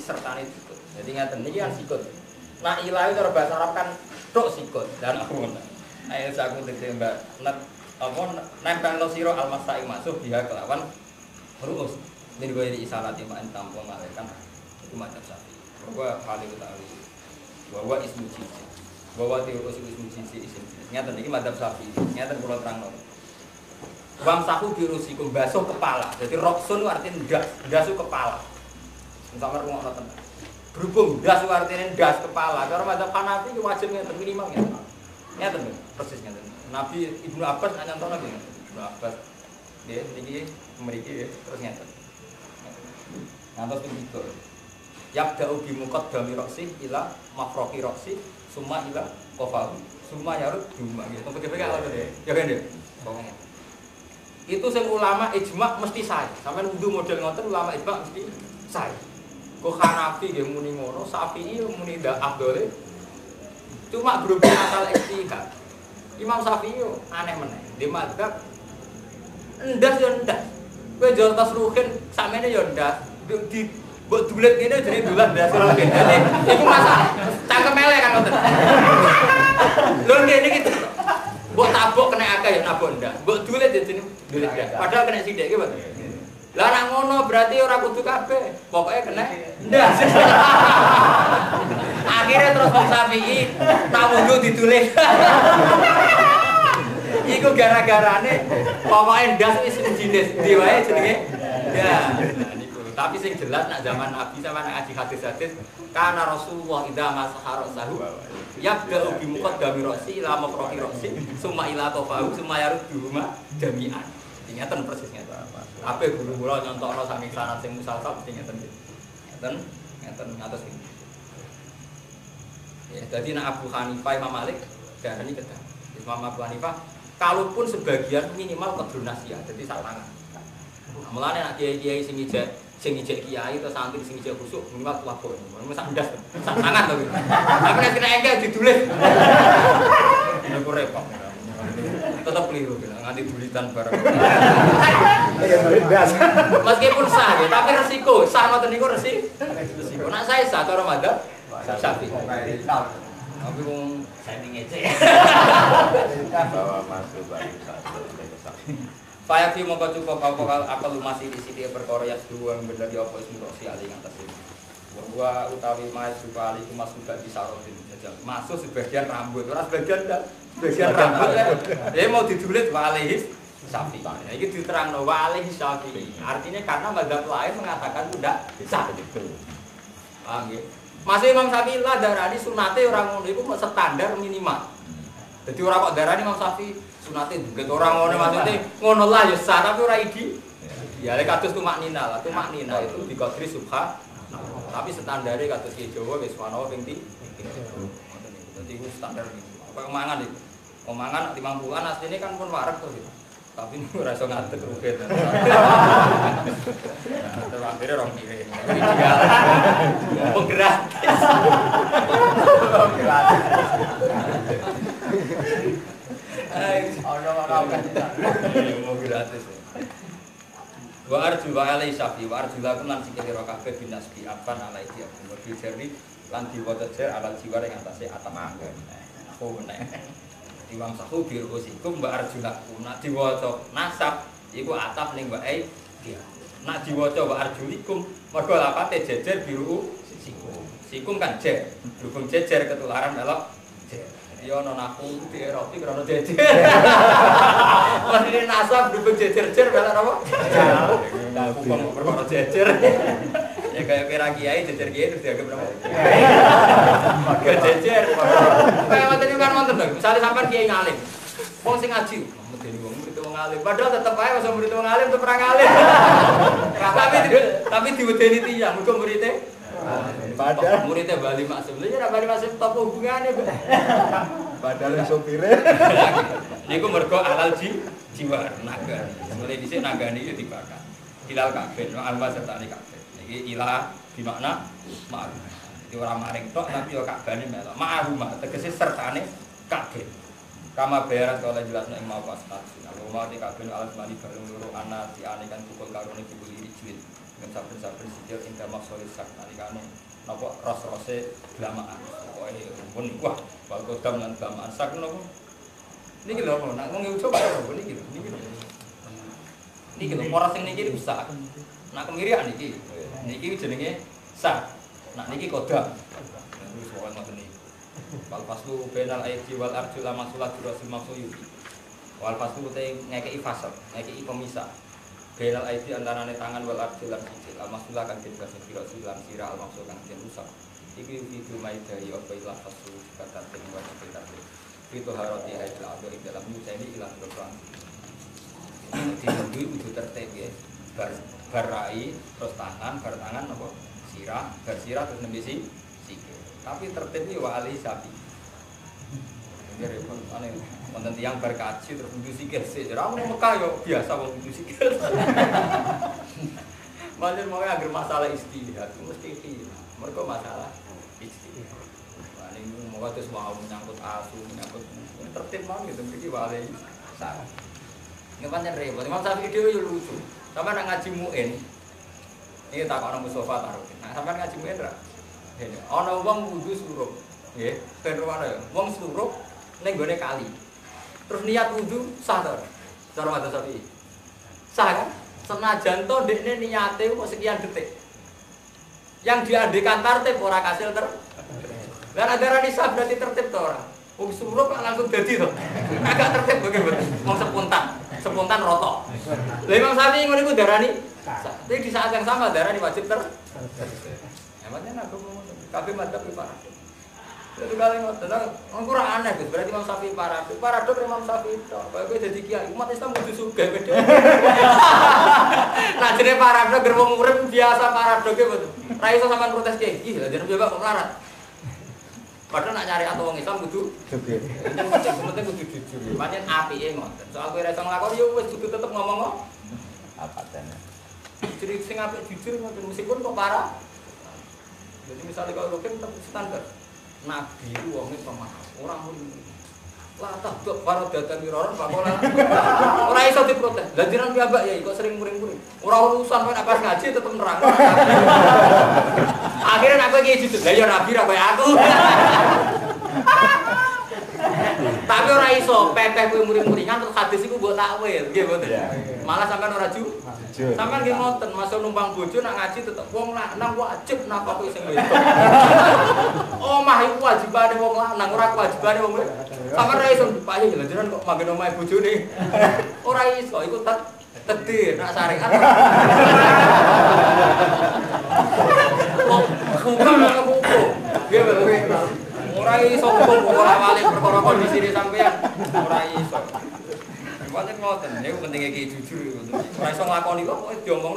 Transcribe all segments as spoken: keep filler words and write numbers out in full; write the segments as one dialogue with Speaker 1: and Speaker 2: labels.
Speaker 1: sertane sikut. Jadi ngaten niki kan sikut. Nah ilah itu cara bahasa Arab kan tok sikut dan aku ngono. Ayo saku tegese Mbak net apa nempel lo sira almasai masuk dia kelawan rumus. Ini gue di isalati main tampung kan itu macam sapi. Bahwa kali utawi bahwa ismu cici. Bahwa teori ismu cici isim cici. Nyata niki madzhab sapi. Nyata kula terangno. Wam sahu birusikum basuh kepala. Jadi roksun artinya ndas, ndasu kepala. Sampe rungokno tenan. Berhubung ndas artinya ndas kepala. Cara madzhab Hanafi iki wajib ngeten minimal ngeten. Ngeten persis ngeten. Nabi Ibnu Abbas nyantono nggih. Ibnu Abbas nggih niki mriki terus ngeten. Ngantos ping tiga. Yabda'u bi muqaddami ra'si ila mafraqi ra'si summa ila qafahu summa yarud duma gitu. Tempe-tempe gak ono deh. Ya kan deh. Itu sing ulama ijma mesti sae. Sampeyan wudu model ngoten ulama ijma mesti sae. Kok Hanafi nggih muni ngono, Syafi'i muni ndak afdole. Cuma berhubung asal ijtihad. Imam Syafi'i aneh meneh. Di madzhab ndas yo ndas. Kowe jol tas ruhin sakmene yo ndas. Di mbok dulet ngene jenenge dulan ndas ruhin. Dadi iku masalah. Cangkem elek kan ngoten. Lho ngene iki mbok tabok kena akeh ya nabok ndak. Mbok dulet ya jenenge dulet ndas. Padahal kena sithik iki, Pak. Lah nek ngono berarti ora kudu kabeh. Pokoke kena ndas. Akhirnya terus Imam Syafi'i tak wudu ditulis. Iku gara-garane pokoke ndas wis jenis ndi wae jenenge. Ya, niku. Tapi sing jelas nak zaman Nabi sama nak ngaji hadis-hadis kana Rasulullah idza masahara sahu yabda'u bi muqaddami ra'si ila mafraqi ra'si summa ila qafahu summa yaruddu ma jami'an. Ingatan persis ngeten. Ape guru kula nyontokno saking sanad sing musalsal mesti ngeten. Ngeten, ngeten ngatos iki. Ya, dadi nak Abu Hanifah Imam Malik darani kedah. Imam Abu Hanifah kalaupun sebagian minimal kedonasiah dadi sak tangan. Mulane nak kiai-kiai sing ijek sing ijek kiai atau santri sing ijek khusuk minimal lapor. Mun sak ndas, sak tangan to. Tapi nek kena engkel ditulis. Ini kok repot. Tetap keliru nganti dulitan bareng. Meskipun sah ya, tapi resiko sah ngoten niku resiko. Nek saya sah cara madzhab Syafi'i. Tapi wong sing ngece. Bawa masuk bagi Faya fi mongko cukup apa akal masih di sini perkara ya dua yang bener di apa ismu rosi ali ngatas ini. Bahwa utawi mas suka ali itu masuk gak bisa rotin saja. Masuk sebagian rambut, orang sebagian dah sebagian rambut ya. Dia mau didulit walihis Syafi'i. Nah ini diterangno walihis Syafi'i. Artinya karena mazhab lain mengatakan tidak sah itu. Paham ya? Masih Imam Syafi'i lah darani sunate orang ngono iku standar minimal. Jadi orang kok darani Imam Syafi'i sunate nggih orang ngono maksudnya ngono lah ya sah tapi ora idi. Ya lek kados tumaknina lah, tumaknina itu di qadri subha. Tapi standare kados ki Jawa wis ana ping tiga. Dadi iku standar iki. Kok mangan iki. Omangan lima puluhan asline kan pun wareg to. Tapi ora iso ngadeg ruget. Terus akhirnya orang kiri. Penggerak. Orang-orang mau gratis. Wa arju wa alai syafi wa arju lakum lan sikile ro kabeh binas bi apan alai dia. Mergi jeri lan diwaca jer alal jiwa ing atase atam anggen. Aku nek Imam Sahu birusikum wa arju lakum nak diwaca nasab iku atap ning wae dia. Nak diwaca wa arjulikum mergo lapate jejer biru sikum. Sikum kan jer. Berhubung jejer ketularan melok jer. Ya ana naku di Eropa karena jejer. Maksudnya nasab dubeng jejer-jejer melok apa? Naku kok perkara jejer. Ya kayak kira kiai jejer kiai terus dianggap berapa? Kiai jejer. Kayak ngoten iki kan wonten lho. Misale sampean kiai ngalim. Wong sing ngaji, medeni wong murid wong alim. Padahal tetep ae wong murid wong alim tetep ora ngalim. Tapi tapi diwedeni tiyang muga murite padahal muridnya Bali Maksum. Lha Bali Maksum top hubungane. Padahal sopire. Niku mergo alal ji jiwa naga. Mulai dhisik nagane iki dibakar. Hilal kabeh, alwa serta kabeh. Iki ilah di makna ma'ruf. Iki ora maring tok tapi yo kabane melok. Ma'ruf tegese sertane kabeh. Kama bayaran kalau jelasna ing mau pas. Kalau mau di kabeh alat mali bareng loro ana diane kan pukul karone dibuli ijwil. saben-saben sikil indah maksoli sak nalikane napa ros-rose glamaan pokoke pun wah wal kodam lan glamaan sak napa niki lho nak wong coba niki lho niki lho niki lho ora sing niki sak nak kemirian niki niki jenenge sak nak niki kodam wis wae ngoten niki wal faslu bainal aidi wal arjul masulat rasul maksuyuti wal faslu te ngekeki fasal ngekeki pemisah bainal aidi antarane tangan wal arjul lan sijil al masulah kan den basa sira silang sira al maksud kan den rusak iki video maidai apa ilah faslu kata den wajib kata itu harati aidil ado ing dalam ini ilah berperang di duwi kudu tertib ya bar barai terus tangan bar tangan apa sirah bar sirah terus nembe si sikil tapi tertib iki wa ali sapi ngene repot ane wonten tiyang bar kaji terus kudu sikil sik ora ono Mekah yo biasa wong kudu sikil manjen mau agar masalah istihad mesti iki mergo masalah istihad ini mau terus mau menyangkut asu menyangkut tertib mau gitu iki wa ali sapi ngepancen repot Imam Syafi'i dhewe yo lucu sampeyan nak ngaji muin iki takokno Mustofa taruh nah sampeyan ngaji muin ra ngene ana wong wudu surup nggih ben rono ya wong surup ning gone kali terus niat wudu sah to cara Imam Syafi'i sah kan senajan to ndekne niate kok sekian detik yang diandekan tertib ora kasil ter lan agarane sah berarti tertib to ora wong surup langsung dadi to agak tertib bagaimana wong spontan spontan roto. Lah Imam Syafi'i ngono iku darani tapi di saat yang sama darani wajib ter. Emangnya aku mau kabeh madzhab parah. Itu kali ngoten. Wong ora aneh Gus, berarti Imam Syafi'i parah. Parah dok Imam Syafi'i to. Kowe dadi kiai umat Islam kudu sugih beda. Nah jenenge parah dok ger wong urip biasa parah dok e betul. Ra iso sampean protes kiai. Ih, lha jenenge mbak kok melarat. Padahal nak cari atau wong Islam kudu jujur. Penting kudu jujur. Pancen apike ngoten. Soal kowe ra iso nglakoni yo wis kudu tetep ngomong apa tene. Jadi sing apik jujur ngoten meskipun kok parah. Jadi misalnya kalau rukin tetap standar. Nabi itu wong pemaaf. Ora muni. Lah tak dok para datan miroron pakola. Ora iso diprotes. Lah jiran piyambak ya kok sering muring-muring. Ora urusan kowe nek pas ngaji tetep nerang. Akhirnya aku iki jujur. Lah ya Nabi ra koyo aku. Tapi ora iso pepeh kowe muring-muringan terus hadis iku mbok takwil, nggih mboten. Malah sampean ora ju. Sampean nggih ngoten, masuk numpang bojo nak ngaji tetep wong lanang wajib napa kowe sing wedok. Omah iku wajibane wong lanang, ora kewajibane wong wedok. Sampeyan ra iso dipayu lho jenengan kok manggen omahe bojone. Ora iso, iku tet tedir nak syariat. Hukum nang hukum. Nggih lho. Ora iso hukum ora wali perkara kondisine sampean. Ora iso. Pancen ngoten, niku pentinge iki jujur ngoten. Ora iso nglakoni kok diomongno.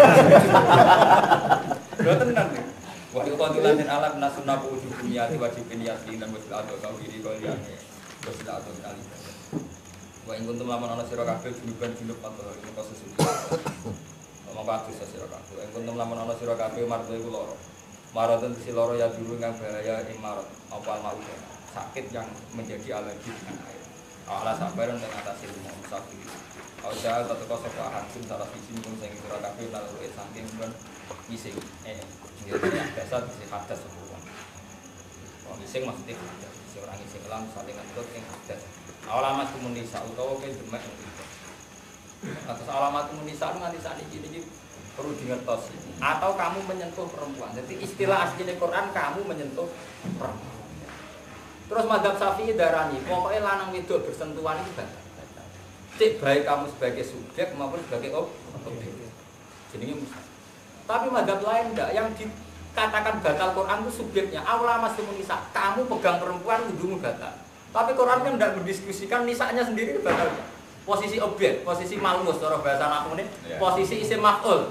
Speaker 1: Lho tenan. Wa iqadilan min alam nasunna wujud dunia wajibin yasin dan wajib atau kau diri kau lihat wajib atau kali. Wa ing kuntum lamun ana sira kabeh junuban junub atau ini kasus itu. Ngomong kabeh sira kabeh. Ing kuntum lamun ana sira kabeh marto iku lara. Maradun si lara ya dulu kang bahaya ing marad apa mau sakit yang menjadi alergi dengan air. Allah sabaran dengan atas ilmu musafir. Kau jahat atau kau sopan hakim salah sisi pun sing sira kabeh lalu saking pun ngising eh biasa bisa hadas semua. Kalau ngising maksudnya hadas, seorang ngising kelam saling ngantuk yang hadas. Alamat komunisa utawa ke demek gitu. Atas alamat komunisa itu nanti saat ini perlu dingertos. Atau kamu menyentuh perempuan. Jadi istilah asli Quran kamu menyentuh perempuan. Terus madzhab Syafi'i darani, pokoknya lanang wedok bersentuhan itu batal. Cek baik kamu sebagai subjek maupun sebagai objek. Jenenge musa. Tapi madzhab lain enggak, yang dikatakan batal Quran itu subjeknya. Aula maslimun nisa, kamu pegang perempuan wudumu batal. Tapi Quran kan enggak mendiskusikan nisanya sendiri batal. Posisi objek, posisi malmus cara bahasa aku ini, posisi isim maf'ul.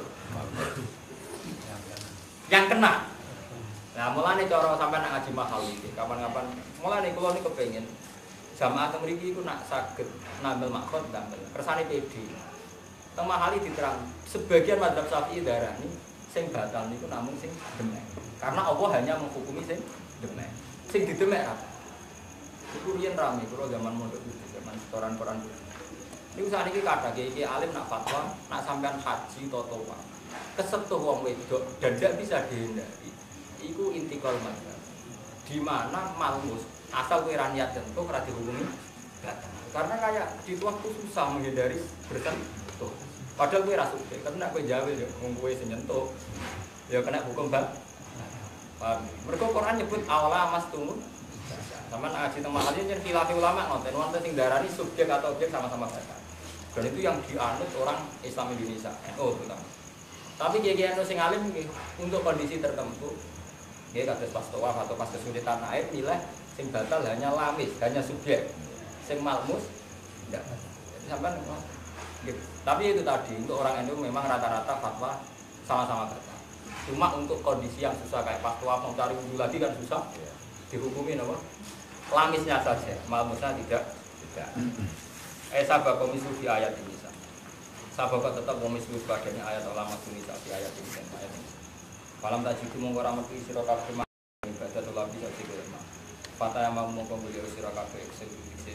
Speaker 1: Yang kena. Nah, mulane cara sampean nak ngaji mahal iki, kapan-kapan mulane kula niku kepengin jamaah teng mriki iku nak saged nambel makhot nambel. Kersane P D. Teng mahali diterang sebagian madzhab Syafi'i darani sing batal niku namung sing demek. Karena Allah hanya menghukumi sing demek. Sing didemek apa? Iku riyen rame kula zaman mondok iki, zaman setoran Quran. Niku sakniki kathah iki alim nak fatwa, nak sampean haji totoan. kesetuh wong wedok dan tidak bisa dihindari. Iku intikal mazhab. Di mana malmus asal kowe ra niat tentu ora dihukumi batal. Karena kayak di waktu susah menghindari bersentuh. Padahal kowe ra suke, karena kowe jawe yo wong kowe sing nyentuh ya kena hukum bang. Paham? Mergo Quran nyebut awala mas tumun. Sama ngaji teng mahal yen khilaf ulama nonton wonten sing darani subjek atau objek sama-sama batal. Dan itu yang dianut orang Islam Indonesia, N U terutama. Tapi kiai-kiai N U sing alim untuk kondisi tertentu, ya kados pas tawaf atau pas kesulitan air nilai sing batal hanya lamis, hanya subjek. Sing malmus enggak. Jadi sampean gitu. Tapi itu tadi untuk orang N U memang rata-rata fatwa sama-sama batal. Cuma untuk kondisi yang susah kayak pas tawaf mau cari wudhu lagi kan susah, dihukumi apa? Lamisnya saja, malmusnya tidak. Tidak. Eh sabak komisu di ayat ini. Sabak tetap komisu padanya ayat ulama sunni di ayat ini dan ayat ini. Malam tak jitu mongko ramati sira kabeh ibadah tulab bisa dikelma. Fatah yang mau mongko beliau sira kabeh eksekusi.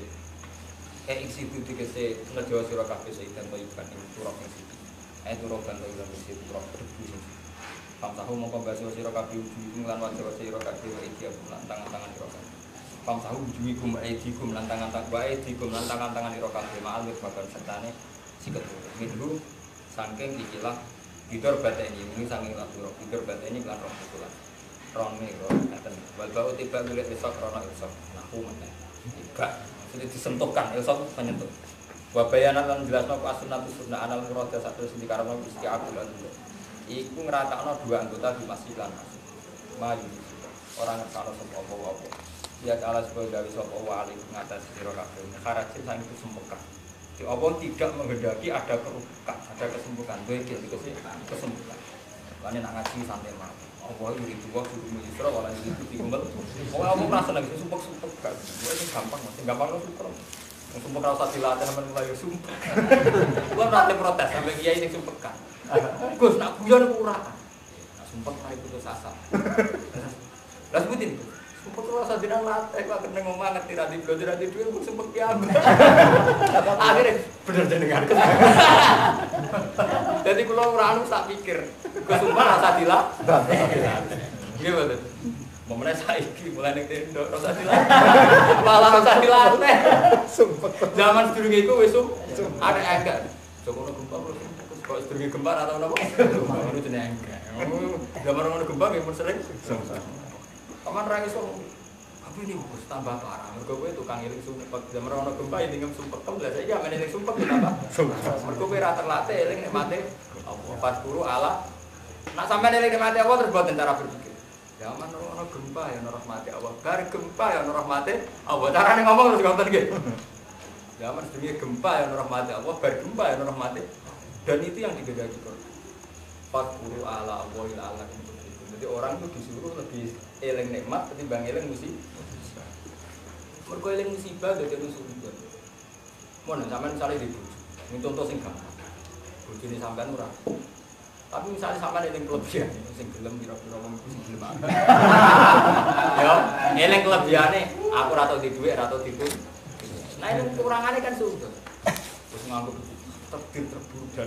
Speaker 1: Eh eksekusi kese ngejo sira kabeh seitan to ikan ing turok sing siji. Eh turok kan to ikan sing turok debu sing. Pam tahu mongko baso sira kabeh ujung lan wajah sira kabeh iki lan tangan-tangan sira kabeh. Pam tahu wujuhikum aidikum lan tangan-tangan wa aidikum lan tangan-tangan ira kabeh ma'al wis bagan sertane siket minggu saking ikilah bidor bateni ini saking lapuro bidor bateni lan roh kula rone ro ngaten wal bau tiba golek besok rono besok nahu meneh tiba sudah disentuhkan besok menyentuh wa bayanan lan jelasno asunat sunah anal murad satu sing dikarepno istiaqul lan iku ngratakno dua anggota di masjid lan maju orang ngersano sapa apa-apa ya Allah sebagai gawe sapa wali ngatas sira kabeh kharajin sang itu sempurna. Di Allah tidak menghendaki ada kerukan, ada kesembuhan. Kowe iki kesembuhan. Lan nek ngaji santai mawon. Allah itu dua kudu Isra wala itu dikumpul. Oh aku merasa lagi sumpek-sumpek gak. Itu gampang, masih gampang kok sumpek. Sumpek ora usah dilatih sampean mulai sumpek. Kuwi nanti protes sampai kiai sing sumpek kan. Gus nak guyon ora. Nah sumpek mari putus asa. Lah sebutin. Sumpah terus rasa dinang latih, kok kena ngomong ngerti rati belo, rati duit, aku sumpah kiamat. Akhirnya bener jenengan. Jadi kalau orang tak pikir, gue sumpah rasa dilah. Iya betul. Momennya saiki mulai ning tendok rasa dilatih. Malah rasa dilatih. Sumpah. Zaman sedurunge iku wis ada enggak. Coba ono gempa kok sedurunge gempa atau napa? Ono jenenge enggak. Zaman ono gempa nggih mun sering. Kaman ra iso. Tapi ini wis tambah parah. Mergo kowe tukang eling sumpek. Zaman ono gempa ini ngem sumpek tem lha saiki amene eling sumpek tambah. Mergo kowe ra terlatih eling nek mate apa pas guru ala. Nak sampean eling nek mate apa terus boten cara berpikir. Zaman ono gempa ya ono rahmate Allah. Bar gempa ya ono rahmate Allah. Carane ngomong terus ngoten nggih. Zaman sedurunge gempa ya ono rahmate Allah, bar gempa ya ono rahmate. Dan itu yang digedaki Quran. Pas guru ala Allah ila Allah. Jadi orang itu disuruh lebih eling nikmat ketimbang eling musibah. Mergo eling musibah dadi musibah. Mun sampean misale di bojo, ini contoh sing gampang. Bojone sampean ora. Tapi misalnya sampean eling kelebihan sing gelem pira-pira wong sing gelem. Ya, eling kelebihane aku ora tau di dhuwit, ora tau diku. Nah, ini kurangane kan sudah. Terus nganggo takdir terburuk dan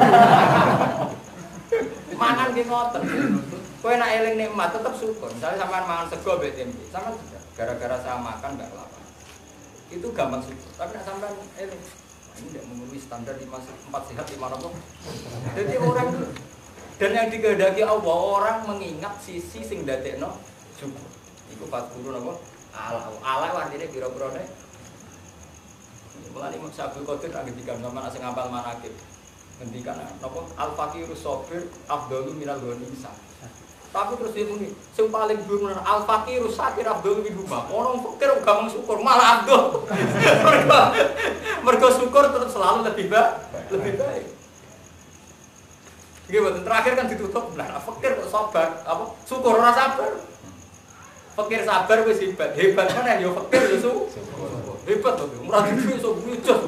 Speaker 1: mangan ki ngoten. Kowe nek eling nikmat tetep syukur. Misalnya sampean mangan sego mbek tempe, sampean gara-gara saya makan enggak kelaparan. Itu gampang syukur. Tapi nek sampean eling ini tidak memenuhi standar lima empat sehat lima rokok. Jadi orang itu dan yang dikehendaki Allah orang mengingat sisi sing dadekno syukur. Iku pas guru napa? Allah. Allah artine pira-pira nek mulane Imam Syabul Qadir lagi dikam sama sing ngapal manakib. Ngendikan napa al-faqirus sabir afdalu minal ghanisa. Tapi terus dia muni, sing paling dhuwur al-faqirus sakir afdalu min huma. Ono fakir gampang syukur malah abdul. Mergo mergo syukur tetap selalu lebih baik, lebih baik. Nggih mboten terakhir kan ditutup lah fakir kok sabar, apa syukur ora sabar. Fakir sabar wis hebat. Hebat mana ya fakir ya syukur. Hebat to, ora duwe iso bujos.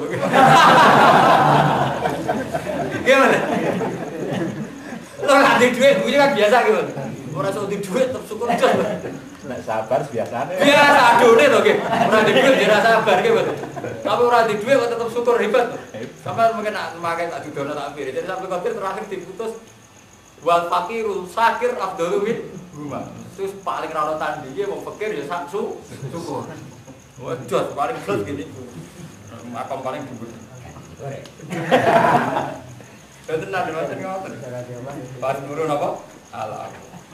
Speaker 1: Gimana? Lo nggak ada duit, gue kan biasa gitu. Orang soal di duit tetap syukur aja.
Speaker 2: Nek sabar biasanya.
Speaker 1: Biasa adone to, nggih. Ora di duit dia sabar nggih, Mas. Tapi ora di duit kok tetap syukur hebat. Sampai mungkin nak makai tak didono tak ambil. Jadi sampai kafir terakhir diputus Wal fakiru sakir afdalu min huma. Terus paling ra ono tandinge wong fakir ya sak su syukur. Waduh, paling plus gini. Makam paling dhuwur. Betul nang ngoten ngoten. Pas guru napa? Ala.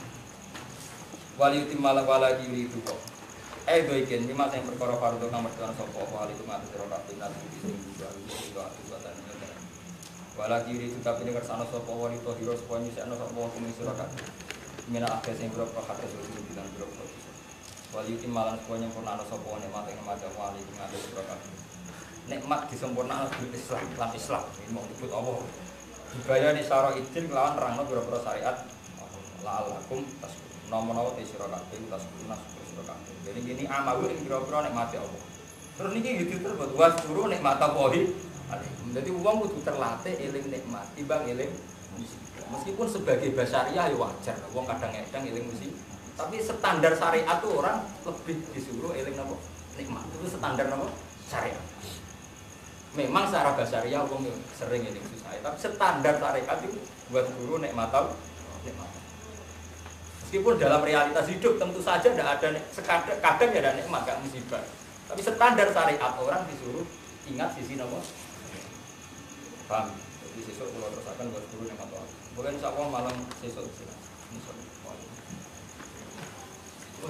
Speaker 1: Wali timal wala diri itu kok. Eh do iken lima sing perkara fardu kang mertuan sapa apa ali kumat sira kabeh nang sing juga itu aturan. Wala diri itu tapi nek kersane sapa wali to hiro sapa nyisakno sapa kumis sira kabeh. Mina akeh sing berapa hak sesuatu bilang berapa. Wali timalan sapa nyempurna sapa nikmat ing maca wali kumat sira kabeh. Nikmat disempurnakno bil Islam lan Islam iki mau disebut Allah. Dibayar di syara idin kelawan rangno pira-pira syariat la'alakum tas nomor-nomor te sira kabeh tas lunas sira kabeh. Jadi gini amal ing pira-pira nikmate Allah. Terus niki gitu terus was guru nikmat Allahi. Jadi wong kudu terlatih eling nikmat timbang eling musibah. Meskipun sebagai basyariah ya wajar, wong kadang-kadang eling musibah. Tapi standar syariat tuh orang lebih disuruh eling napa nikmat. Itu standar napa syariat. Memang secara basyariah wong sering eling susah, tapi standar syariat itu buat guru nikmat nikmat. Meskipun dalam realitas hidup tentu saja tidak ada sekadang kadang ya ada nikmat gak musibah. Tapi standar syariat orang disuruh ingat sisi napa. Paham? Jadi sesuk kula terusaken buat guru nikmat Allah. Boleh insyaallah malam sesuk silakan. Insyaallah. Oh,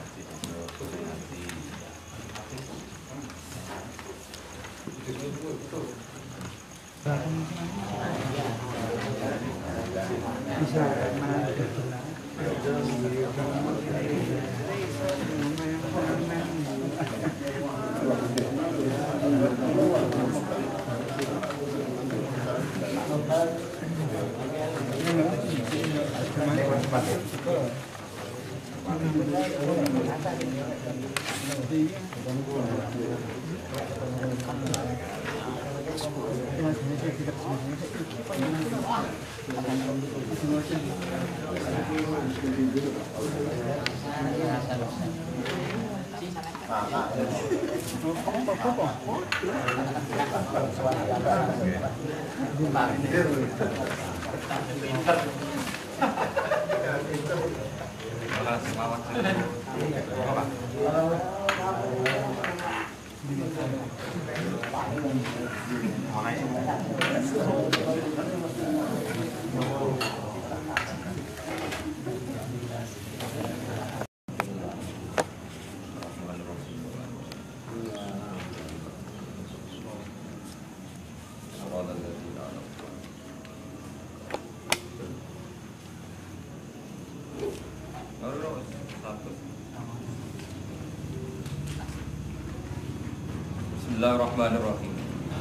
Speaker 1: Bismillahirrahmanirrahim.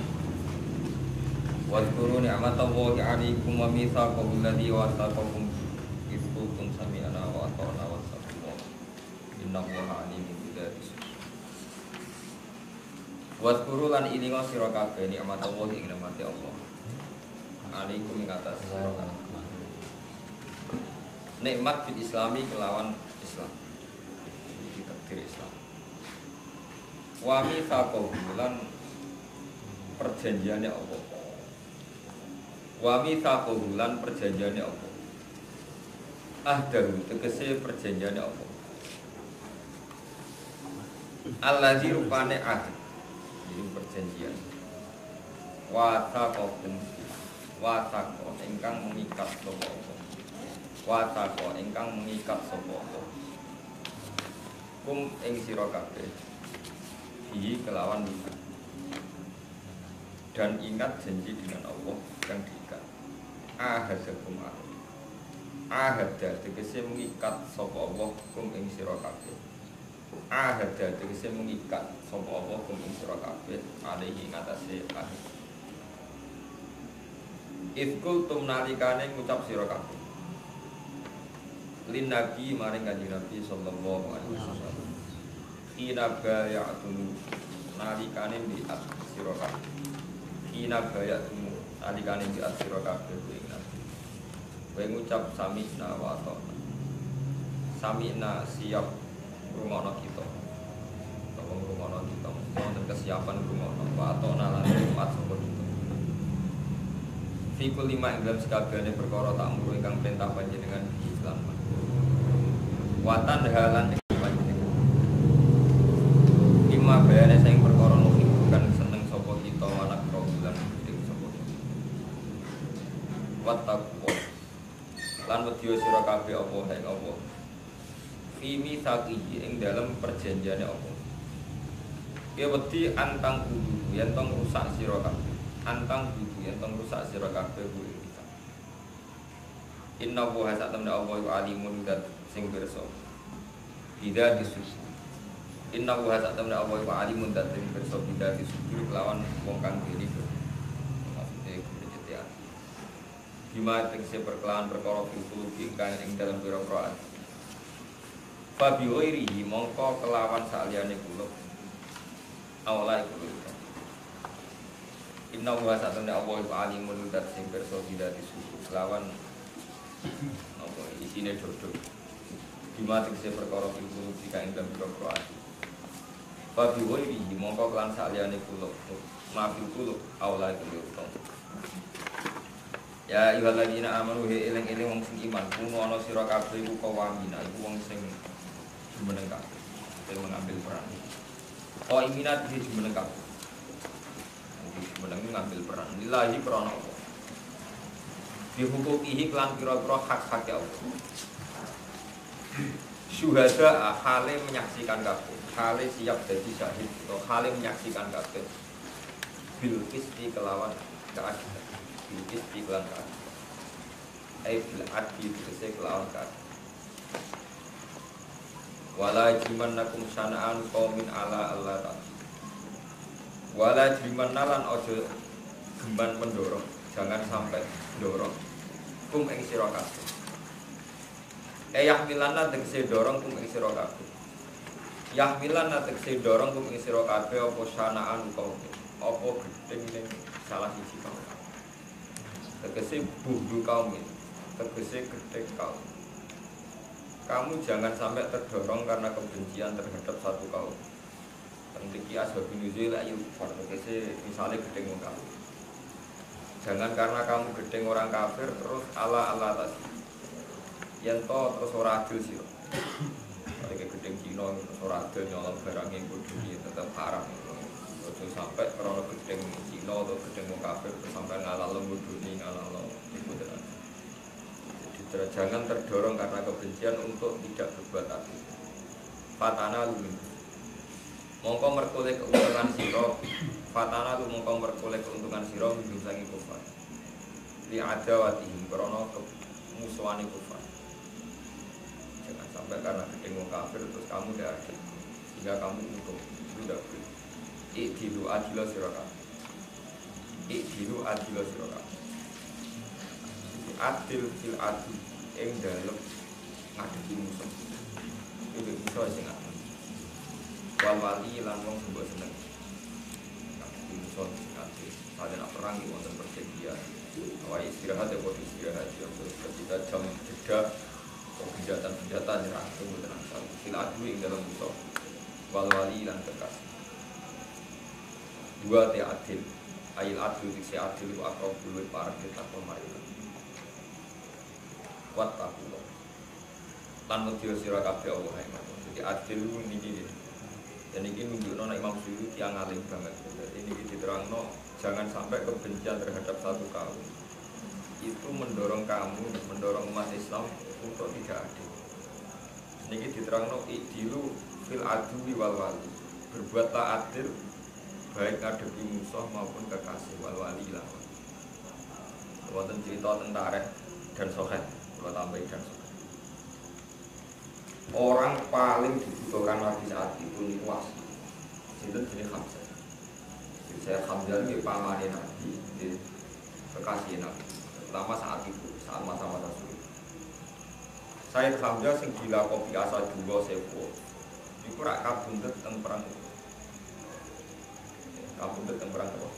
Speaker 1: Wadhkuru ni'matallahi 'alaikum wa mitsaqahu alladzi wathaqakum idh qultum sami'na wa ata'na wattaqullaha innallaha 'alimun bidzati sudur. Wadhkuru lan ilinga sira kabeh ni'matallahi ing nikmate Allah. 'Alaikum ing atas sira kabeh. Nikmat bil islami kelawan Islam. Iki takdir Islam. Wa mitsaqahu lan perjanjiane Allah. Wa mitsaqahu lan perjanjiane Allah. Ahdahu tegese perjanjiane Allah. Allazi rupane ahd. Ini perjanjian. Wa taqakum wa taqo ingkang mengikat sapa Allah. Wa taqo ingkang mengikat sapa Allah. Kum ing sira kabeh. Ini kelawan niat dan ingat janji dengan Allah yang diikat. Ahadakum ahad. Ahada tegese mengikat sapa Allah kum ing sira kabeh. Ahada tegese mengikat sapa Allah kum ing sira kabeh alaihi ngatasé ahad. Ifkul tum nalikane ngucap sira kabeh. Lin nabi maring kanjeng Nabi sallallahu alaihi wasallam. Hina baya'atumu nalikane bi'at sira kabeh. Hina baya'atumu nalikane bi'at sira kabeh kuwi nabi. Kowe ngucap sami'na wa ata'na. Sami'na siap ngrungokno kita. Utawa ngrungokno kita wonten kesiapan ngrungokno wa ata'na lan nikmat sapa kita. Fikul lima ing dalam sekabehane perkara tak muru ingkang perintah panjenengan Islam. Watan halan ing panjenengan. Lima bayane sing perkara nuhi bukan seneng sapa kita anak robulan ing sapa. Wattaqwa. Lan wedya sira kabeh apa hae apa. Fimi saqihi ing dalam perjanjiane apa. Ya wedi antang kudu yen tong rusak sira kabeh. Antang kudu yen tong rusak sira kabeh kuwi kita. Inna wa hasatamna Allah wa alimun dat sing pirsa. Tidak disusul. Inna wa hasatamna Allah wa alimun dat sing pirsa tidak disusul lawan wong kang diri. Maksudnya kejetian. Gimana tekse perkelawan perkara fitu ingkang ing dalam pira-pira. Fa bi ghairihi mongko kelawan saliyane kula. Awalai kula. Inna wa satana Allah wa alimun dat sing pirsa tidak disusul lawan apa isine dodok. Dimati kese perkara fitu jika ing dalam pira-pira ati. Fa bi ghairihi mongko kelan saliyane kula. Maafil kula awalai kula. Ya ayyuhalladzina amanu he eling-eling wong sing iman kuno ana sira kabeh iku kawamina iku wong sing jumeneng kabeh sing mengambil peran. Oh iminat iki jumeneng kabeh. Jumeneng ngambil peran lillahi krana Allah. Dihukumihi kelan pira-pira hak-hak Allah. Syuhada hale menyaksikan kabeh, hale siap dadi syahid atau hale menyaksikan kabeh. Bil qisti kelawan keadilan. Bil qisti kelawan keadilan. Ai bil adli tegese kelawan keadilan. Wala jimannakum sana'an qaumin ala Allah ta'ala. Wala jimannalan ojo gemban mendorong, jangan sampai dorong kum ing sira kabeh. Eh yahmilanna tegese dorong kum ing sira kabeh. Yahmilanna tegese dorong kum ing sira kabeh apa sana'an qaumin. Apa gedeng ning salah siji kaum. Tegese budu kaum, tegese gedeng kaum. Kamu jangan sampai terdorong karena kebencian terhadap satu kaum. Penting asbab nuzul ayu farqese misalnya gedeng wong kafir. Jangan karena kamu gedeng orang kafir terus ala ala tadi. Yen to terus ora adil sira. Kalau gedeng Cina terus ora adil nyolong barang yang kudu tetap haram. Ojo sampai karena gedeng Cina atau gedeng wong kafir terus sampai ngalalo bodoni ngalalo iku tenan. Jangan terdorong karena kebencian untuk tidak berbuat adil. Fatana lu mongko merkoleh keuntungan siro. Fatana lu mongko merkoleh keuntungan siro menjumsangi kufar. Li adawatihim krono kemusuhani kufar. Jangan sampai karena ketemu kafir terus kamu tidak adil sehingga kamu untung. Tidak boleh. Ikdilu adilo siroka. Ikdilu adilo siroka. Adil fil adil ing dalem ngadepi musuh. Iki musuh sing adil. Wal wali lan wong sing seneng. Ngadepi musuh sing adil. Pada nak perang iki wonten perjanjian. Awal istirahat ya boleh istirahat ya ketika jam jeda senjata-senjata nyerang tunggu tenang saja. Fil adil ing dalem musuh. Wal wali lan kekasih. Dua te adil. Ail adil diksi adil ku akrab dulu para kita pemarilah. Wattaqullah. Lan wedya sira kabeh Allah iman. Jadi adil niki. Dan ini menunjukno nek Imam Suyuti tiyang alim banget. Jadi niki diterangno jangan sampai kebencian terhadap satu kaum itu mendorong kamu, mendorong umat Islam untuk tidak adil. Niki diterangno idilu fil adwi wal wali. Berbuatlah adil baik ngadepi musuh maupun kekasih wal wali lah. Wonten cerita tentang Tareh dan Sohed. Kalau tambahin dan suka. Orang paling dibutuhkan Nabi saat itu nih was. Itu jenis Hamzah. Jadi saya Hamzah ini pamannya Nabi, kekasih Nabi. Terutama saat itu, saat masa-masa sulit. Saya Hamzah sing gila kopi asa dua sepo. Iku rak kabundut teng perang. Kabundut teng perang apa?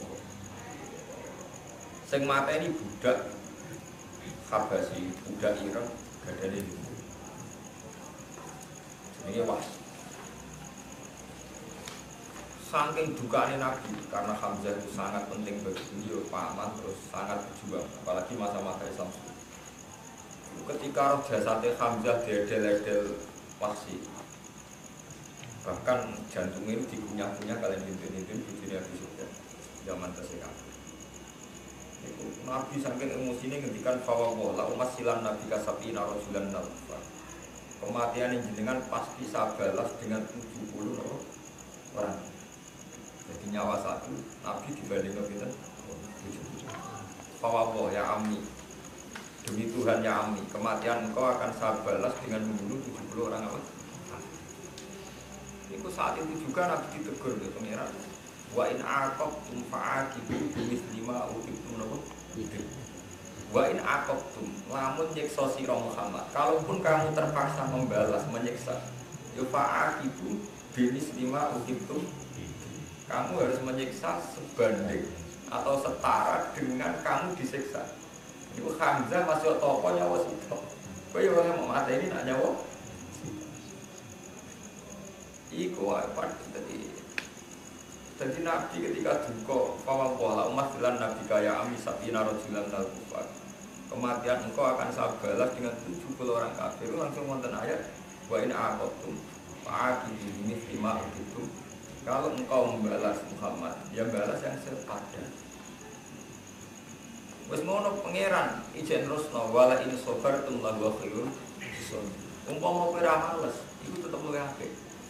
Speaker 1: Sing mateni budak Habasi, budak Iran, gak ada ini. Ini was. saking dukane Nabi karena Hamzah itu sangat penting bagi beliau, paman terus sangat berjuang, apalagi masa-masa Islam. Ketika roh jasate Hamzah diedel-edel Wahsy, bahkan jantungnya itu dikunyah-kunyah kalian hintin-hintin di dunia Abi zaman tersebut. Nabi saking emosinya ngendikan fawwah la umat silan Nabi kasapi narojulan nalfa. Kematian yang jenengan pasti saya balas dengan tujuh puluh orang. Jadi nyawa satu Nabi dibanding kita tujuh puluh. Fawwah ya ammi, demi Tuhan ya ammi, kematian engkau akan saya balas dengan membunuh tujuh puluh orang apa? Itu saat itu juga Nabi ditegur oleh pengiran. Wa in aqabtum fa'aqibu bimithlimaa uqibtum napa? Wa in aqabtum, lamun nyiksa sira Muhammad, kalaupun kamu terpaksa membalas menyiksa, ya fa'aqibu bimithlimaa uqibtum. Kamu harus menyiksa sebanding atau setara dengan kamu disiksa. Itu Hamzah masih tokoh nyawa sitok. Kowe yo mau mateni nak nyawa. Iku apa tadi? Jadi Nabi ketika duka fawwah la umat bilan Nabi kaya ami sabina rajulan dal kufar. Kematian engkau akan saya balas dengan tujuh puluh orang kafir. Langsung wonten ayat wa in aqabtum fa'aqibu bimithlimaa uqibtum. Kalau engkau membalas Muhammad, ya balas yang sepadan. Wis ngono pangeran ijen terusno wala in sabartum la wa khairun. Umpama kowe ra males, iku tetep luwih apik.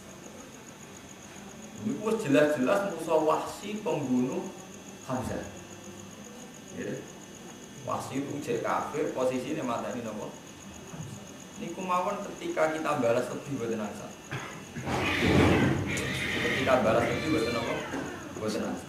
Speaker 1: Itu jelas-jelas musuh Wahsy pembunuh Hamzah. Ya. Wahsy itu cek kafir, posisinya mata ini nopo. Niku mawon ketika kita balas lebih boten asa. Ketika balas lebih boten nopo? Boten asa.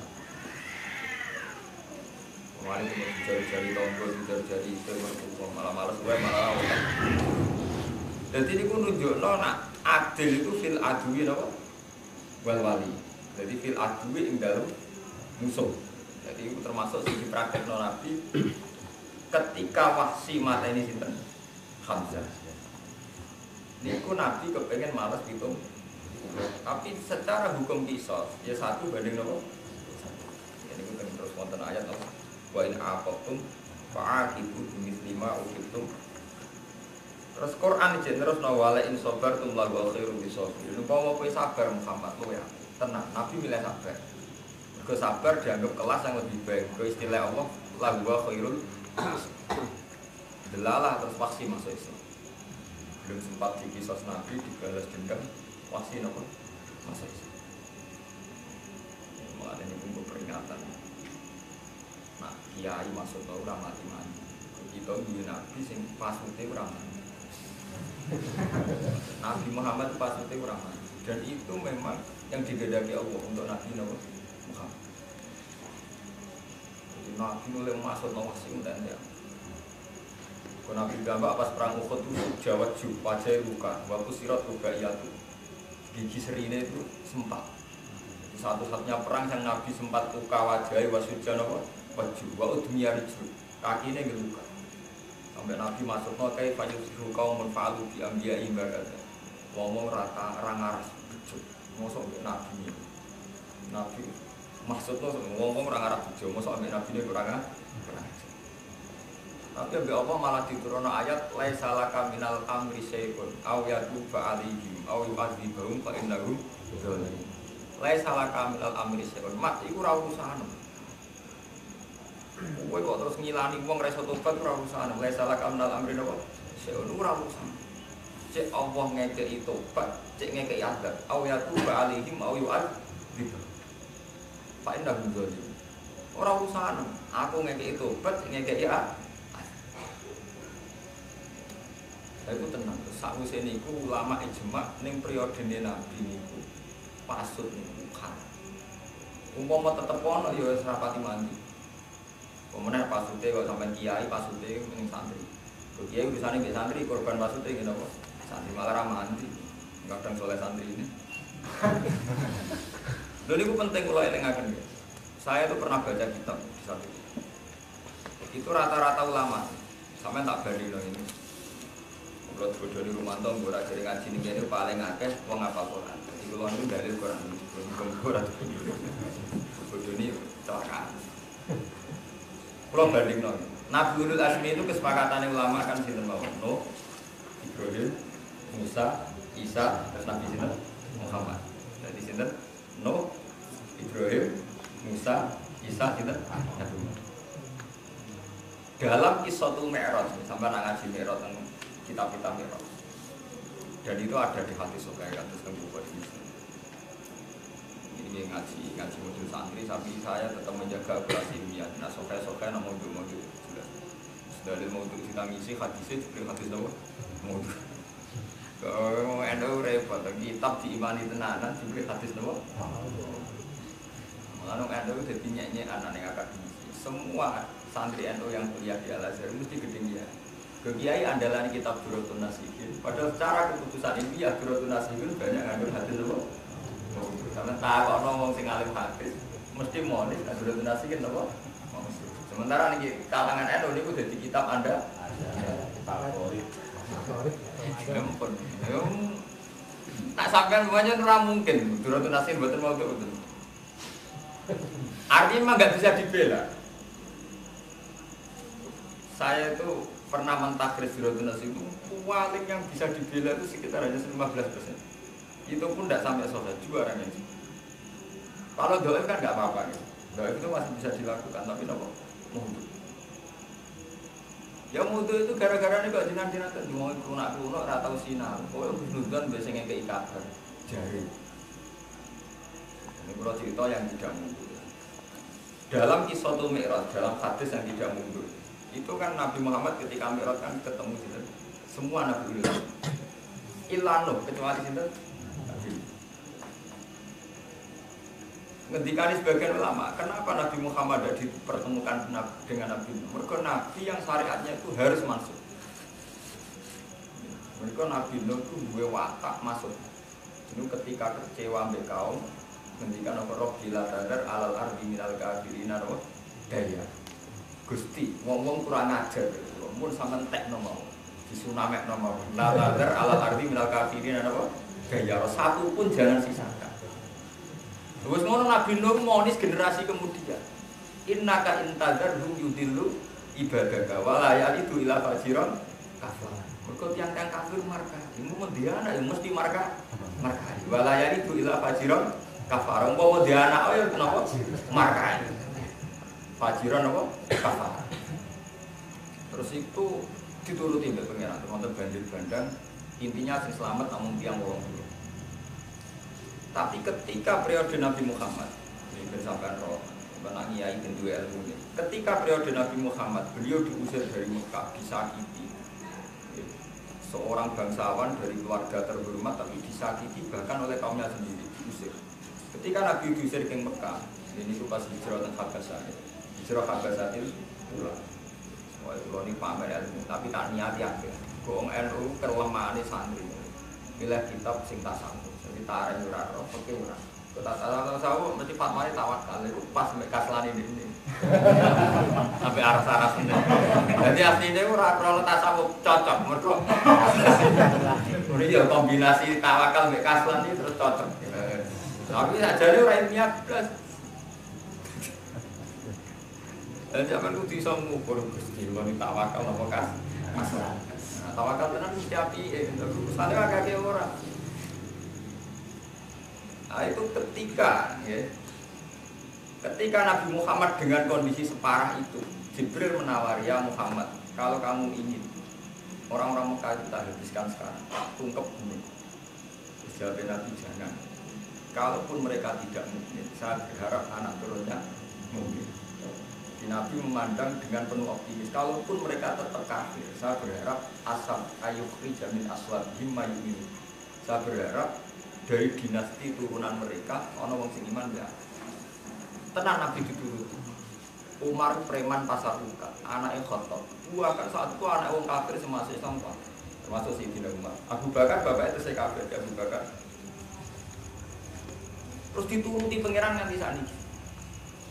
Speaker 1: Kemarin cuma jari-jari tombol, jari-jari itu malah malas gue malah. Jadi niku nunjukno nak adil itu fil adwi nopo? Wal wali. Jadi fil adwi ing dalem musuh. Jadi itu termasuk sisi praktek Nabi ketika Wahsy mata ini sinten Hamzah. Niku Nabi kepengen malas gitu. Tapi secara hukum kisos ya satu banding nopo. Jadi kita terus wonten ayat nopo. Wa in aqabtum fa'aqibu bimithlimaa uqibtum. Terus Quran iki terus wala in sabartum la wa khairu bisabir. Umpama kowe sabar Muhammad kowe ya. Tenang, Nabi milih sabar. Mergo sabar dianggap kelas yang lebih baik. Mergo istilah Allah la wa khairul. Delalah terus Wahsy masuk Islam. Belum sempat dikisos Nabi dibalas dendam Wahsy napa? Masuk Islam. Mulane ini pun peringatan. Nah, kiai masuk tau ora mati-mati. Kita duwe Nabi sing pasute ora mati. Nabi Muhammad itu pasti kurang mati. Dan itu memang yang digedaki Allah untuk Nabi Muhammad. Jadi Nabi mulai masuk Wahsy dan ya. Kalau Nabi gambar pas perang Uhud itu jawab ju, wajah luka, waktu sirat luka iya tuh. Gigi serine itu sempat. Jadi satu-satunya perang yang Nabi sempat luka wajah wasujan apa? Waju, waktu dunia ricu, kakinya geluka. Sampai Nabi masuk no kayak banyak suruh kaum menfalu di ambia ibarat, ngomong rata rangaras bejo, ngosok Nabi ini, Nabi maksud no ngomong rangaras bejo, ngosok ambil Nabi ini kurang tapi ambil Allah malah diturunkan ayat laisa laka minal amri syai'un aw yatuba alaihim aw yu'adzibahum fa innahum dzalimun. Laisa laka minal amri syai'un, mak iku ora urusan. Kowe kok terus ngilani wong ra iso tobat ora urusan. Laisa laka minal amri napa syai'un ora urusan. Cek Allah ngekeki tobat, cek ngekeki adab, aw yatuba alaihim aw yu'adzibahum fa innahum dzalimun. Ora urusan. Aku ngekeki tobat, ngekeki adab. Saya itu tenang, sakwise niku ulama ijma ning periodene Nabi niku pasut niku kan. Umpama tetep ono ya wis rapati mandi. Pemenang pasute kok sampean kiai pasute ning santri. Kok kiai urusane mbek santri korban pasute ngene apa? Santri malah ra mandi. Kadang soleh santri ini. Lho niku penting kula elingaken ya. Saya tuh pernah baca kitab di satu. Itu rata-rata ulama. Sampeyan tak bari lho ini. Kalau kula bodoni rumanto ora jare ngaji ning kene paling akeh wong hafal Quran. Dadi kula niku dalil Quran niku ora bodoni celakaan. Kula bandingno. Nabi Ulul Azmi itu kesepakatane ulama kan sinten mawon? Nuh, Ibrahim, Musa, Isa, terus Nabi sinten? Muhammad. Jadi sinten? Nuh, Ibrahim, Musa, Isa, sinten? Nabi Muhammad. Dalam Qissatul Mi'raj, sampai nak ngaji Mi'raj teng kitab-kitab Mi'raj. Dan itu ada di hati Sokai kados teng buku ini. Ini ngaji ngaji modul santri, tapi saya tetap menjaga akurasi ilmiah. Nah, Sokai-Sokai nama modul-modul jelas. Dari modul kita ngisi hadisnya juga hadis apa? Modul. Kalau endo repot, kitab diimani tenanan juga hadis apa? Malah endo jadi nyanyi anak yang akademisi. Semua santri N U yang kuliah di Al-Azhar mesti ketinggian. Kiai andalan kitab Durratun Nasihin. Padahal secara keputusan ilmiah Durratun Nasihin banyak ngambil hadis apa? Karena tak kok ngomong sing alim hadis mesti monis Durratun Nasihin apa? Sementara nih kalangan N U niku dadi kitab Anda favorit. Favorit. Tak sampean semuanya ora mungkin Durratun Nasihin mboten mau betul. Artinya memang nggak bisa dibela. Saya itu pernah mentakhris Durratun Nasihin itu paling yang bisa dibela itu sekitar hanya lima belas persen. Itu pun tidak sampai selesai juga orangnya. Kalau doa kan nggak apa-apa gitu. Doa itu masih bisa dilakukan, tapi nopo mutu. Ya mutu itu gara-gara ini kok jinan-jinan kan cuma kuno-kuno ratau sinar. Kok husnudzon biasanya kayak kabar jari. Ini kalau cerita yang tidak mutu. Dalam Qissatul Mi'raj, dalam hadis yang tidak mundur, itu kan Nabi Muhammad ketika Mi'raj kan ketemu gitu. Semua Nabi Ulul Illa Nuh kecuali sinten? Nabi. Ngendikane sebagian ulama, kenapa Nabi Muhammad tidak dipertemukan dengan Nabi Nuh? Mereka Nabi yang syariatnya itu harus masuk. Mereka Nabi Nuh itu gue watak masuk. Itu ketika kecewa ambek kaum, ngendikan apa roh bila tadar alal ardi minal kafirin roh daya. Gusti, ngomong kurang ajar, mun sampean tekno mau, disunamek nomor. La tadar alal ardi minal kafirin apa? Daya. Satu pun jangan sisakan. Terus ngono Nabi Nuh monis generasi kemudian. Innaka intadar hum yudillu ibadaka wa la yalidu ila fajiran kafir. Mergo tiyang-tiyang kafir marka, imu mendiana ya mesti marka. Marka. Wa la yalidu ila fajiran kafar. Umpama dia anak ya kenapa? Marka. Fajiran apa? Kafar. Terus itu dituruti mbek pangeran, teman-teman banjir bandang. Intinya sing selamat namun tiang wolong dulu. Tapi ketika periode Nabi Muhammad, ini bersamaan roh, benar kiai dan dua ilmu ini. Ketika periode Nabi Muhammad, beliau diusir dari Mekah, disakiti. Seorang bangsawan dari keluarga terhormat tapi disakiti bahkan oleh kaumnya sendiri, diusir. Ketika Nabi diusir ke Mekah, ini itu pas hijrah dan Habasah. Hijrah Habasah itu pulang. Semua itu ini pamer ilmu, tapi tak niat ya. Gong N U kelemahan santri. Pilih kitab sing tasawuf. Jadi tarik ora roh, oke ora. Kota tasawuf mesti fatwane tawakal itu pas mek kaslan ini. Sampai aras-aras ini. Jadi aslinya ora roh tasawuf cocok mergo. Ini ya kombinasi tawakal mek kaslan ini terus cocok. Tapi sajane ora ilmiah blas. Dan zaman itu bisa mengukur Gusti lan tawakal apa kas. Nah, tawakal tenan mesti apike, usane agak ora. Nah, itu ketika ya. Ketika Nabi Muhammad dengan kondisi separah itu, Jibril menawari, "Ya Muhammad, kalau kamu ingin orang-orang Mekah kita habiskan sekarang, tungkep ini." Jawab Nabi, "Jangan. Kalaupun mereka tidak mukmin, saya berharap anak turunnya mukmin." Nabi memandang dengan penuh optimis. Kalaupun mereka tetap kafir, saya berharap asal ayukhri jamin aswad himma yu'min. Saya berharap dari dinasti turunan mereka ono wong sing iman ya. Tenan Nabi dituruti. Umar preman pasar buka, anaknya Khattab. Dua kan saat itu anak wong kafir semasa Islam, termasuk Sayyidina Umar. Abu Bakar bapaknya itu saya kafir, Abu Bakar. Terus dituruti pangeran nganti sakniki.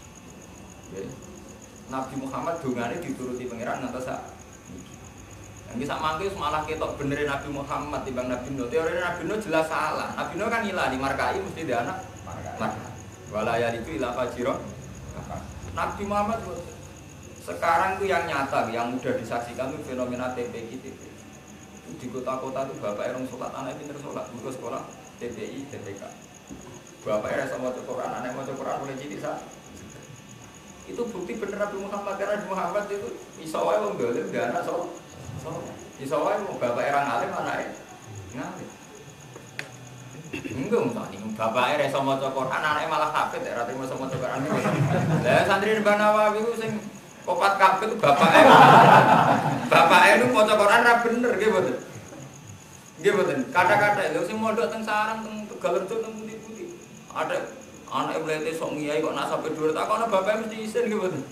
Speaker 1: Nabi Muhammad dongane dituruti pangeran ngantos sak niki. Nggih sak mangke malah ketok benerin Nabi Muhammad timbang Nabi Nuh. Teori Nabi Nuh jelas salah. Nabi Nuh kan ilah di markai mesti dia anak markai. Walaya itu ilah fajiro. Nabi Muhammad sekarang itu yang nyata, yang mudah disaksikan itu fenomena T P I T P. Di kota-kota itu bapak erong sholat, anak pinter sholat, buku sekolah T P I, T P K. Bapak erong sama Quran, anak mau Quran boleh jadi sah. Itu bukti bener Nabi Muhammad, karena Nabi Muhammad itu isawai wong dolim, dia anak sholat. Isawai mau bapak erang alim, anaknya ngalim. Enggak usah nih, bapak erong sama Quran, anaknya malah hafid, ya rati mau sama Quran. Lah santri Mbah Nawawi itu sing kopat kabeh itu bapake. Bapake itu maca Quran ra bener nggih mboten. Nggih mboten. Kata-kata lho sing mondok teng sarang teng Tegalerjo teng pundi-pundi. Ada anake mlete sok ngiyai kok nasabe dhuwur tak kono bapake mesti isin nggih mboten.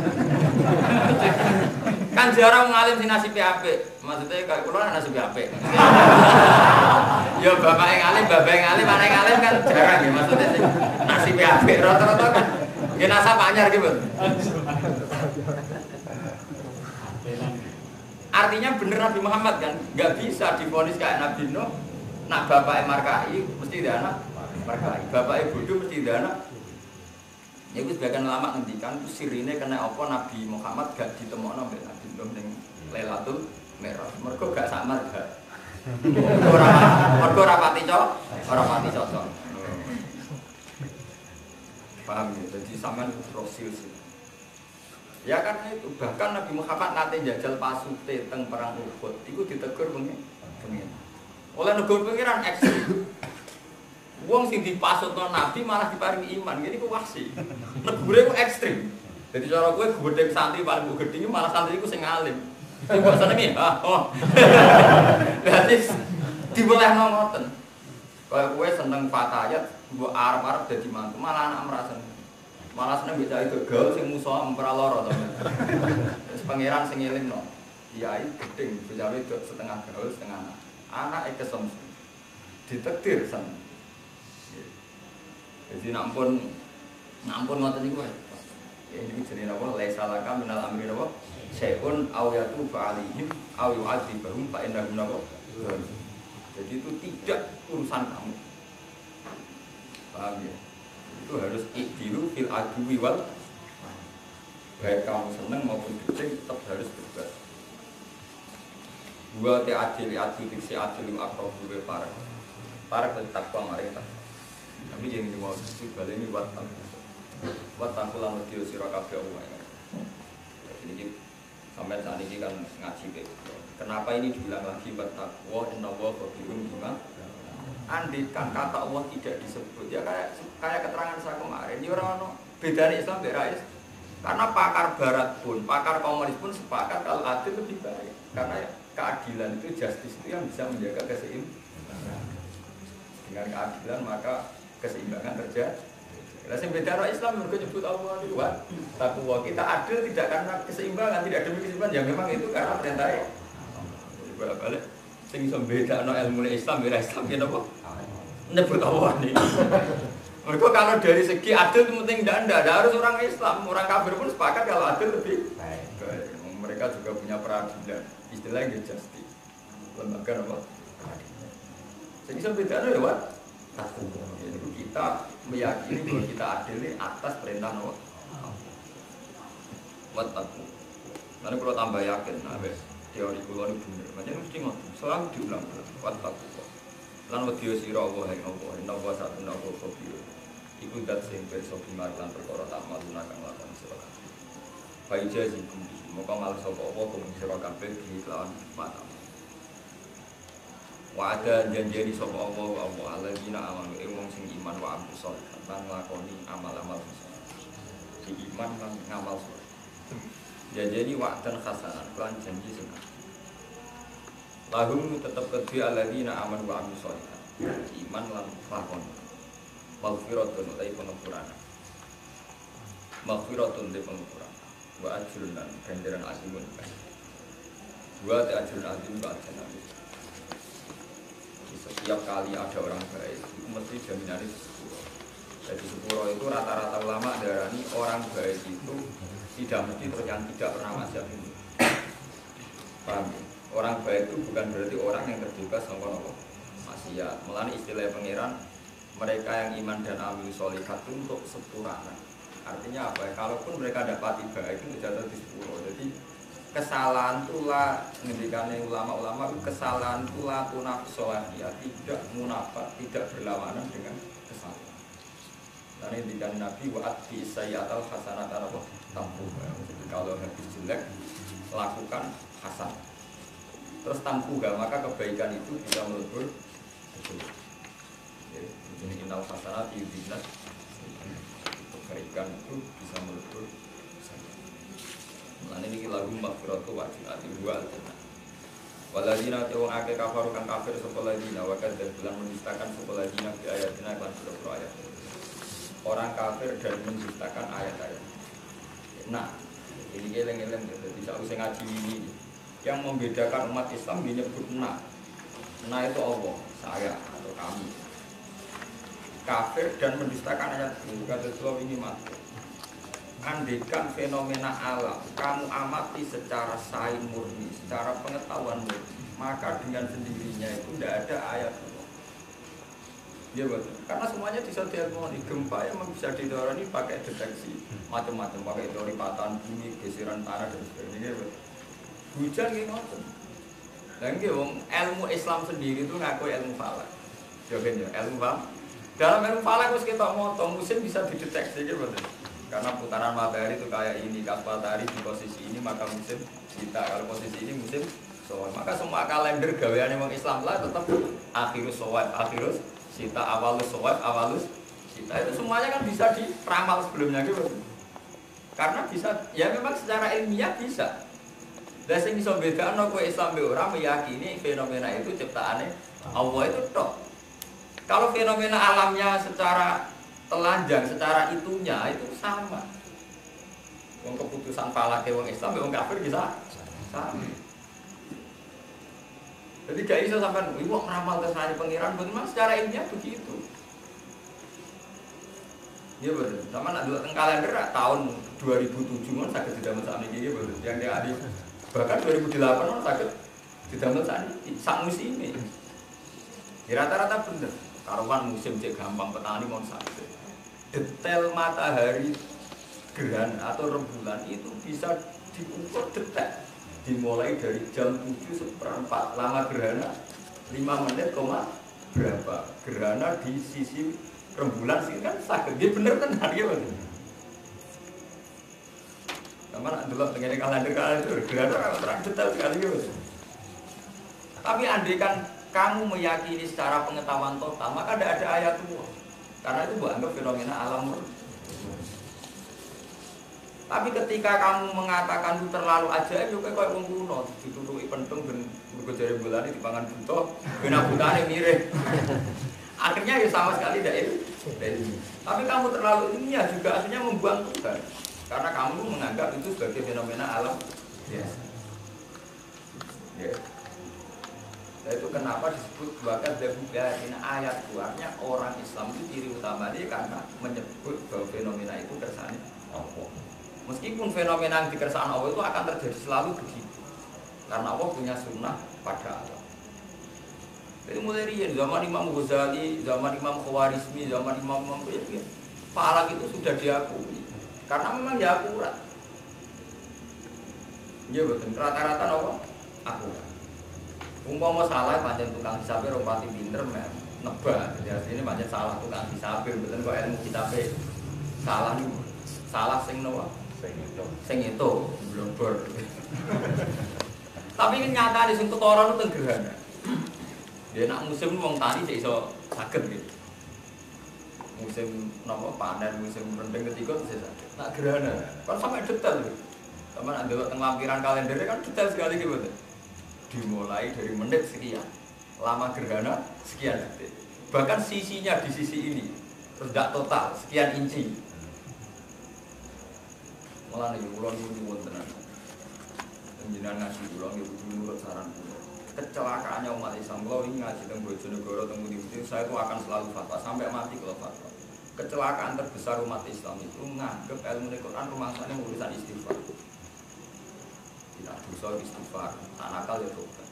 Speaker 1: Kan jarang ngalim sing nasibe apik. Maksudnya kayak kula nasibe apik. Ya bapake ngalim, bapake ngalim, anake ngalim kan jarang nggih maksudnya sing nasibe apik rata-rata kan nggih nasab anyar nggih mboten. Artinya bener Nabi Muhammad kan, nggak bisa divonis kayak Nabi Nuh. Nak bapak markai mesti dia anak markai, bapak bodoh mesti dia anak. Ya itu sebagian lama ngendikan sirine kena apa Nabi Muhammad gak ditemokno mbek Nabi Nuh ning Lailatul Mi'raj. Mergo gak samar gak. Ora mergo ora pati cocok, ora pati cocok. Paham ya? Jadi sampean prosil sih. Ya karena itu bahkan Nabi Muhammad nate jajal pasute teng perang Uhud iku ditegur pengen pengen oleh negur pengiran ekstrim wong sing dipasutno Nabi malah diparingi iman gini ku wasi negure ku ekstrim jadi cara kowe gedhe santri paling gedhe malah santri ku sing alim sing bahasane piye ah oh berarti dibolehno ngoten kaya kowe seneng fatayat mbok arep-arep dadi mantu malah anak merasa malah seneng beda itu gaul sing musuh memperaloro to. Terus pangeran sing ngelingno. Kiai gedeng bocah wedok setengah gaul setengah anak. Anake kesem. Ditakdir san. Jadi nampun nampun ngoten niku wae. Ya iki jenenge apa? Laisa laka minal amri apa? Syai'un aw yatubu alaihim aw yu'adzibahum fa innahum napa. Jadi itu tidak urusan kamu. Paham ya? Itu harus ikdiru fil adwi wal baik kamu seneng maupun gedeng tetap harus bebas. Dua te adil adil diksi adil akrob dua para para tetap kuang mereka. Tapi yang dimau itu balik ini buat tamu, buat tamulan video sirakabe Allah. Jadi sampai saat ini kan ngaji deh. Kenapa ini diulang lagi buat takwa inna wa qadirun bima. Andikan kata Allah tidak disebut ya kayak kayak keterangan saya kemarin ya orang bedanya Islam berais karena pakar Barat pun pakar komunis pun sepakat kalau adil lebih baik karena keadilan itu justice itu yang bisa menjaga keseimbangan dengan keadilan maka keseimbangan terjadi. Lah sing bedanya Islam mergo nyebut Allah itu kan takwa kita adil tidak karena keseimbangan tidak demi keseimbangan ya memang itu karena perintahnya balik sing iso bedakno ilmu Islam ora Islam ya napa? Nyebut Allah nih. Mereka kalau dari segi adil itu penting tidak ada harus orang Islam, orang kafir pun sepakat kalau adil lebih baik. Mereka juga punya peradilan, istilahnya justice. Lembaga apa? Jadi sebedanya lewat takwa. Jadi kita meyakini bahwa kita adil ini atas perintah Allah. Buat takwa. Nanti kalau tambah yakin, nah teori kulo ini benar. Macam mesti ngotot, selalu diulang. Buat takwa. Lan wedya sira Allah ing apa inna wa satuna wa khabir iku dat sing pirsa bimar lan perkara tak maluna kang lakon sira kabeh faija zikum moko mal sapa apa kang sira kabeh di lawan mata wa ada janjeni sapa Allah wa Allah alladzina amanu ing wong sing iman wa amil sholih lan nglakoni amal-amal saleh di iman lan ngamal saleh janjeni wa dan hasanah lan janji seneng lahum tetap kedua alladzina amanu wa amilus sholihat iman lan lakon maghfiratun utai pengampuran maghfiratun utai pengampuran wa ajrun lan ganjaran azimun wa ta ajrun azim wa ajrun setiap kali ada orang baik itu mesti jaminannya sepuro jadi sepuro itu rata-rata ulama darani orang baik itu tidak mesti terus yang tidak pernah macam ini paham ya? Orang baik itu bukan berarti orang yang terjebak sama Allah. Maksiat. Melani istilah pangeran, mereka yang iman dan amil sholihat itu untuk sepurana. Artinya apa ya? Kalaupun mereka dapat baik itu jatuh di sepuluh. Jadi kesalahan itulah ngendikannya ulama-ulama, kesalahan itulah tunaf sholahiyah, tidak munafat, tidak berlawanan dengan kesalahan. Dan ngendikan Nabi wa'at bi sayyatal hasanat apa tampuh. Jadi kalau habis jelek lakukan hasan. Terus tampuh maka kebaikan itu bisa melebur. Jadi inal hasanat yudinat, kebaikan itu bisa melebur. Mulane iki lagu maghfiratu wa jannati wa al-jannah. Waladina wong akeh kafir kang kafir sapa ladina wa kadzdzab bilang mendustakan sapa ladina bi ayatina lan sura ayat. Orang kafir dan mendustakan ayat-ayat. Nah, ini eleng-eleng jadi sak usah ngaji ini. Yang membedakan umat Islam menyebut nah. Nah itu Allah, saya atau kami. Kafir dan mendustakan ayat itu kata Allah ini mati. Andekan fenomena alam kamu amati secara sains murni, secara pengetahuan murni, maka dengan sendirinya itu tidak ada ayat Allah. Ya betul. Karena semuanya bisa diharmoni. Gempa yang bisa didorong pakai deteksi macam-macam, pakai teori patahan bumi, geseran tanah dan sebagainya. Ya betul. Hujan gitu. Dan gitu, ilmu Islam sendiri itu ngaku ilmu falak. Jawabnya ilmu falak. Dalam ilmu falak harus kita motong musim bisa dideteksi, gitu betul. Karena putaran matahari itu kayak ini, kas matahari di posisi ini maka musim kita, kalau posisi ini musim soal. Maka semua kalender gaweane wong Islam lah tetap akhirus soal, akhirus sita, awalus soal, awalus sita. Itu semuanya kan bisa diramal sebelumnya gitu. Karena bisa, ya memang secara ilmiah bisa. Dan sing iso bedakno kowe Islam be ora meyakini fenomena itu ciptaane Allah itu tok. Kalau fenomena alamnya secara telanjang, secara itunya itu sama. Wong keputusan falake wong Islam wong kafir bisa sama. Jadi gak iso sampean iku ngeramal kersane pangeran, memang secara ilmiah begitu. Iya betul. Sama nak dulu teng kalender tahun dua ribu tujuh mon saged didamel sakniki iki betul. Yang dia adil. Bahkan dua ribu delapan mon saged didamel sakniki sak musim ini. Ya rata-rata bener. Karuan musim cek gampang petani mon saged. Detail matahari gerhana atau rembulan itu bisa diukur detail. Dimulai dari jam tujuh seperempat lama gerhana lima menit koma berapa gerhana di sisi rembulan sih kan sakit dia bener tenar ya bener. Sama nak dulu dengan kalender kalender gerhana terang detail sekali ya bener. Tapi andai kan kamu meyakini secara pengetahuan total maka tidak ada ayat Allah. Karena itu buat anggap fenomena alam. Tapi ketika kamu mengatakan itu terlalu ajaib, juga kayak wong kuno, ditutupi pentung dan berkejar bulan di pangan butuh, benar butane mirip. Akhirnya ya sama sekali tidak ilmu. Tapi kamu terlalu ini ya juga akhirnya membuang Tuhan, karena kamu menganggap itu sebagai fenomena alam. Yes. Yes. Nah itu kenapa disebut bahkan dari ayat keluarnya orang Islam itu ciri utamanya karena menyebut bahwa fenomena itu kersane Allah. Meskipun fenomena yang dikersaan Allah itu akan terjadi selalu begitu, karena Allah punya sunnah pada Allah. Jadi mulai dari zaman Imam Ghazali, zaman Imam Khawarizmi, zaman Imam Imam Ghazali, falak itu sudah diakui, karena memang ya akurat. Ya betul, rata-rata Allah akurat. Umpama salah pancen tukang hisabe rompati pinter men nebak. Jadi ini pancen salah tukang hisabe betul kok ilmu kitabe salah nih. Salah sing nopo? Sing itu. Sing itu belum ber. Tapi ini nyata di sing ketara itu gerhana. Dia nak musim wong tani cek iso saged gitu. Musim nopo panen, musim rendeng ketika bisa saged. Nak gerhana kan sampai detail lho. Sama nak delok teng lampiran kalender kan detail sekali gitu. Dimulai dari menit sekian, lama gerhana sekian detik. Bahkan sisinya di sisi ini terus tidak total sekian inci. Malah nih ulang itu nyuwun tenan. Penjenengan ngaji ulang itu menurut saran kula. Kecelakaannya umat Islam kalau ini ngaji teng Bojonegoro teng Budi saya itu akan selalu fatwa sampai mati kalau fatwa. Kecelakaan terbesar umat Islam itu nganggep ilmu Quran rumangsane urusan istighfar. Tidak dosa istighfar, tak nakal ya tobat.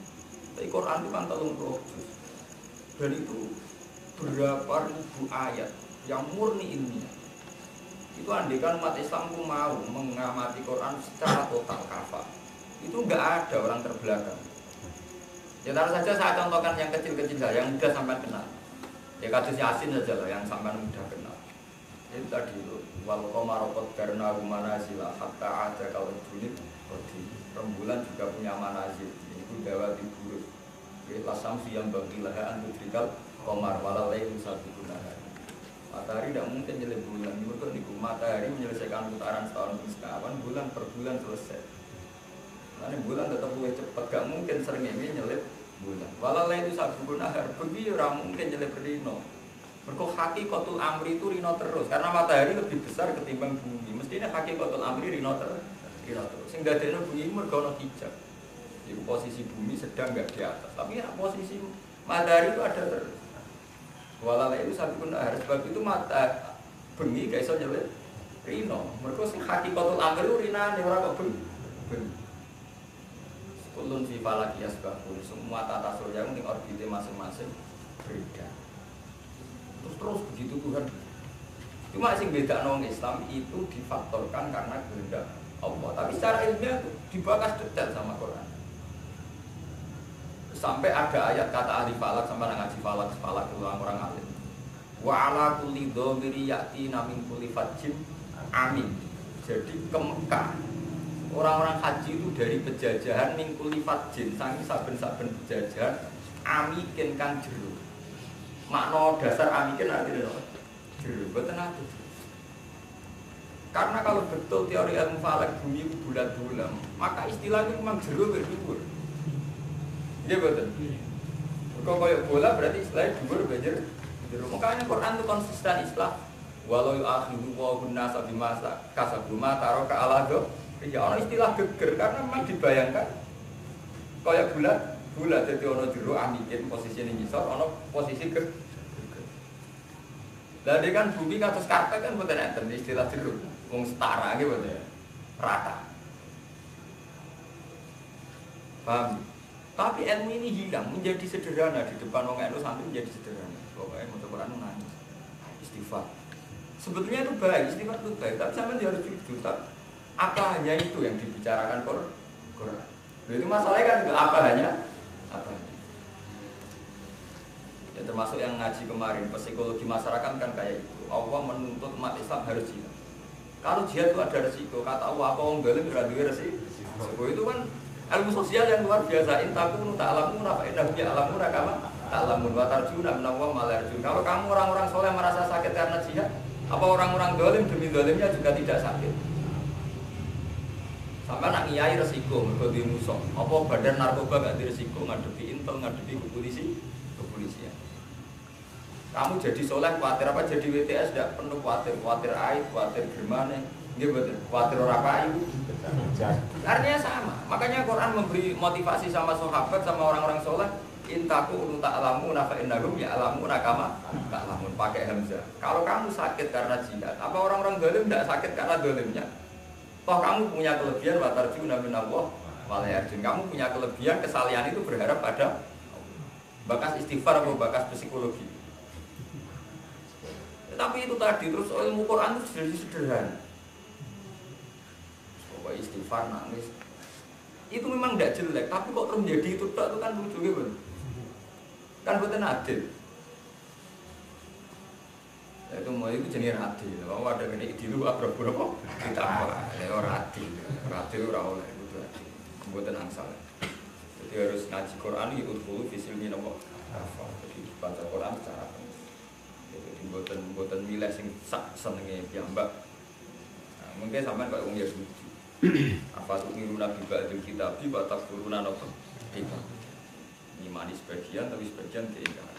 Speaker 1: Tapi Quran itu kan telung puluh juz. Dan itu berapa ribu ayat yang murni ilmiah. Itu andaikan umat Islam itu mau mengamati Quran secara total kafah, itu enggak ada orang terbelakang. Ya taruh saja saya contohkan yang kecil-kecil saja, yang mudah sampai kenal. Ya kasus Yasin saja lah yang sampai mudah kenal. Itu tadi itu wal qamaraqad karna manazila hatta ada kalau junib di rembulan juga punya manazil. Itu dawati burus. Ya samsi yang bagilah antudrikal qamar wala lail sabiquna. Matahari tidak mungkin nyelip bulan. Mereka niku matahari menyelesaikan putaran setahun sekawan, bulan per bulan selesai. Karena bulan tetap lebih cepat, gak mungkin sering ini nyelip bulan. Walau lain itu sabun ahar, begitu orang mungkin nyelip rino. Mereka hakikatul amri itu rino terus, karena matahari lebih besar ketimbang bumi. Mestinya hakikatul amri rino terus, rino terus. Sehingga ada bumi mereka ada hijab. Jadi posisi bumi sedang gak di atas, tapi ya, posisi matahari itu ada terus. Walau lain itu sabun ahar, sebab itu mata bengi gak bisa nyelip rino. Mereka sing hakikatul amri itu rina nih orang kok bengi. Kulun fi falaki asbahun, semua tata surya mungkin orbitnya masing-masing beda. Terus terus begitu Tuhan. Cuma sing beda nong Islam itu difaktorkan karena kehendak Allah. Tapi secara ilmiah itu dibahas detail sama Quran. Sampai ada ayat kata ahli falak sama ngaji falak falak itu orang alim. Wa ala kulli dhamiri yatina min kulli fajjin amin. Jadi ke Mekah orang-orang haji itu dari penjajahan mingkuli fajin, sangi saben-saben penjajahan amikin kan jero. Makna dasar amikin artinya apa? Jero, betul itu. Karena kalau betul teori ilmu falak bumi itu bulat-bulat, maka istilahnya memang jero berdua. Iya betul. Kalau kayak bola berarti istilahnya dua berjer jero. Makanya Quran itu konsisten istilah. Walau yu'akhidu wa hunna sabimasa kasabuma taroka alado. Ya ono istilah geger karena memang dibayangkan kayak bulat, bulat jadi ono jero amikin posisi ini ngisor, ono posisi geger. Lah kan bumi kados karpet kan mboten enten istilah jero, wong setara gitu ya. Rata. Paham? Tapi ilmu ini hilang menjadi sederhana di depan wong enu sampai menjadi sederhana. Pokoknya mau coba nangis. Istighfar. Sebetulnya itu baik, istighfar itu baik, tapi sampean harus jujur. Apa hanya itu yang dibicarakan Quran? Itu masalahnya kan juga apa hanya? Apa hanya? Ya termasuk yang ngaji kemarin, psikologi masyarakat kan kayak itu. Allah menuntut umat Islam harus jihad. Kalau jihad itu ada resiko, kata Allah apa orang dalam beradu resiko. Resiko itu kan ilmu sosial yang luar biasa. Intakunu ta'lamun apa innahu ya'lamun kama ta'lamun wa tarjuna minallah ma la yarjun. Kalau kamu orang-orang soleh merasa sakit karena jihad, apa orang-orang dolim demi dolimnya juga tidak sakit? Sampai nak ngiyai resiko, mereka di musuh. Apa badan narkoba gak di resiko, ngadepi intel, ngadepi kepolisi, kepolisian. Kamu jadi soleh, khawatir apa? Jadi W T S tidak penuh khawatir, khawatir air, khawatir gimana? Ini betul, khawatir orang kayu. Artinya sama. Makanya Quran memberi motivasi sama sahabat, sama orang-orang soleh. Intaku tak alamu, nafa indahum ya alamu nakama tak alamun pakai hamzah. Kalau kamu sakit karena jihad, apa orang-orang dolim tidak sakit karena dolimnya? Toh kamu punya kelebihan watarjuna minallah wala yarjun. Kamu punya kelebihan kesalian itu berharap pada bakas istighfar atau bakas psikologi. Tapi itu tadi terus ilmu Quran itu jadi sederhana. Coba istighfar nangis. Itu memang tidak jelek, tapi kok terus menjadi itu tak itu kan lucu gitu. Kan betul adil. Itu mau itu jenis adil. Kalau ada ini dulu abrah berapa? Ditambah. Ini orang adil. Adil orang oleh itu adil. Buatan angsal. Jadi harus ngaji Quran itu dulu visilnya nopo. Jadi baca Quran secara penuh. Jadi buatan buatan milih sing sak senengnya piyambak. Nah, mungkin sampai kalau orang Yahudi. Apa tuh niru nabi ba'dul kitab bi batak turunan apa? Kita. Imani sebagian tapi sebagian keingkaran.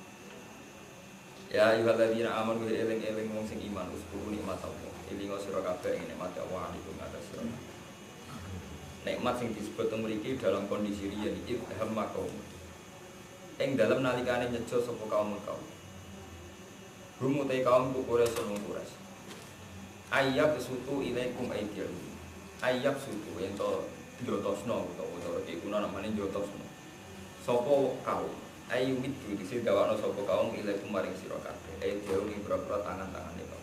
Speaker 1: Ya ayyuhalladzina amanu eling-eling wong sing iman uskuru nikmat Allah. Elingo sira kabeh ing nikmat Allah niku ngatas sira. Nikmat sing disebut mriki dalam kondisi riyen iki hamma kaum. Ing dalam nalikane nyejo sapa kaum kaum. Rumu te kaum ku Quraisy nang Quraisy. Ayyab sutu ilaikum aidiyah. Ayyab sutu ento jotosno utawa utawa iki kuna namane jotosno. Sopo kaum ayu midu disi dawakno sopo kaum ilaikum maring sira kabeh ayu jauh ing boro-boro tangan-tangane kaum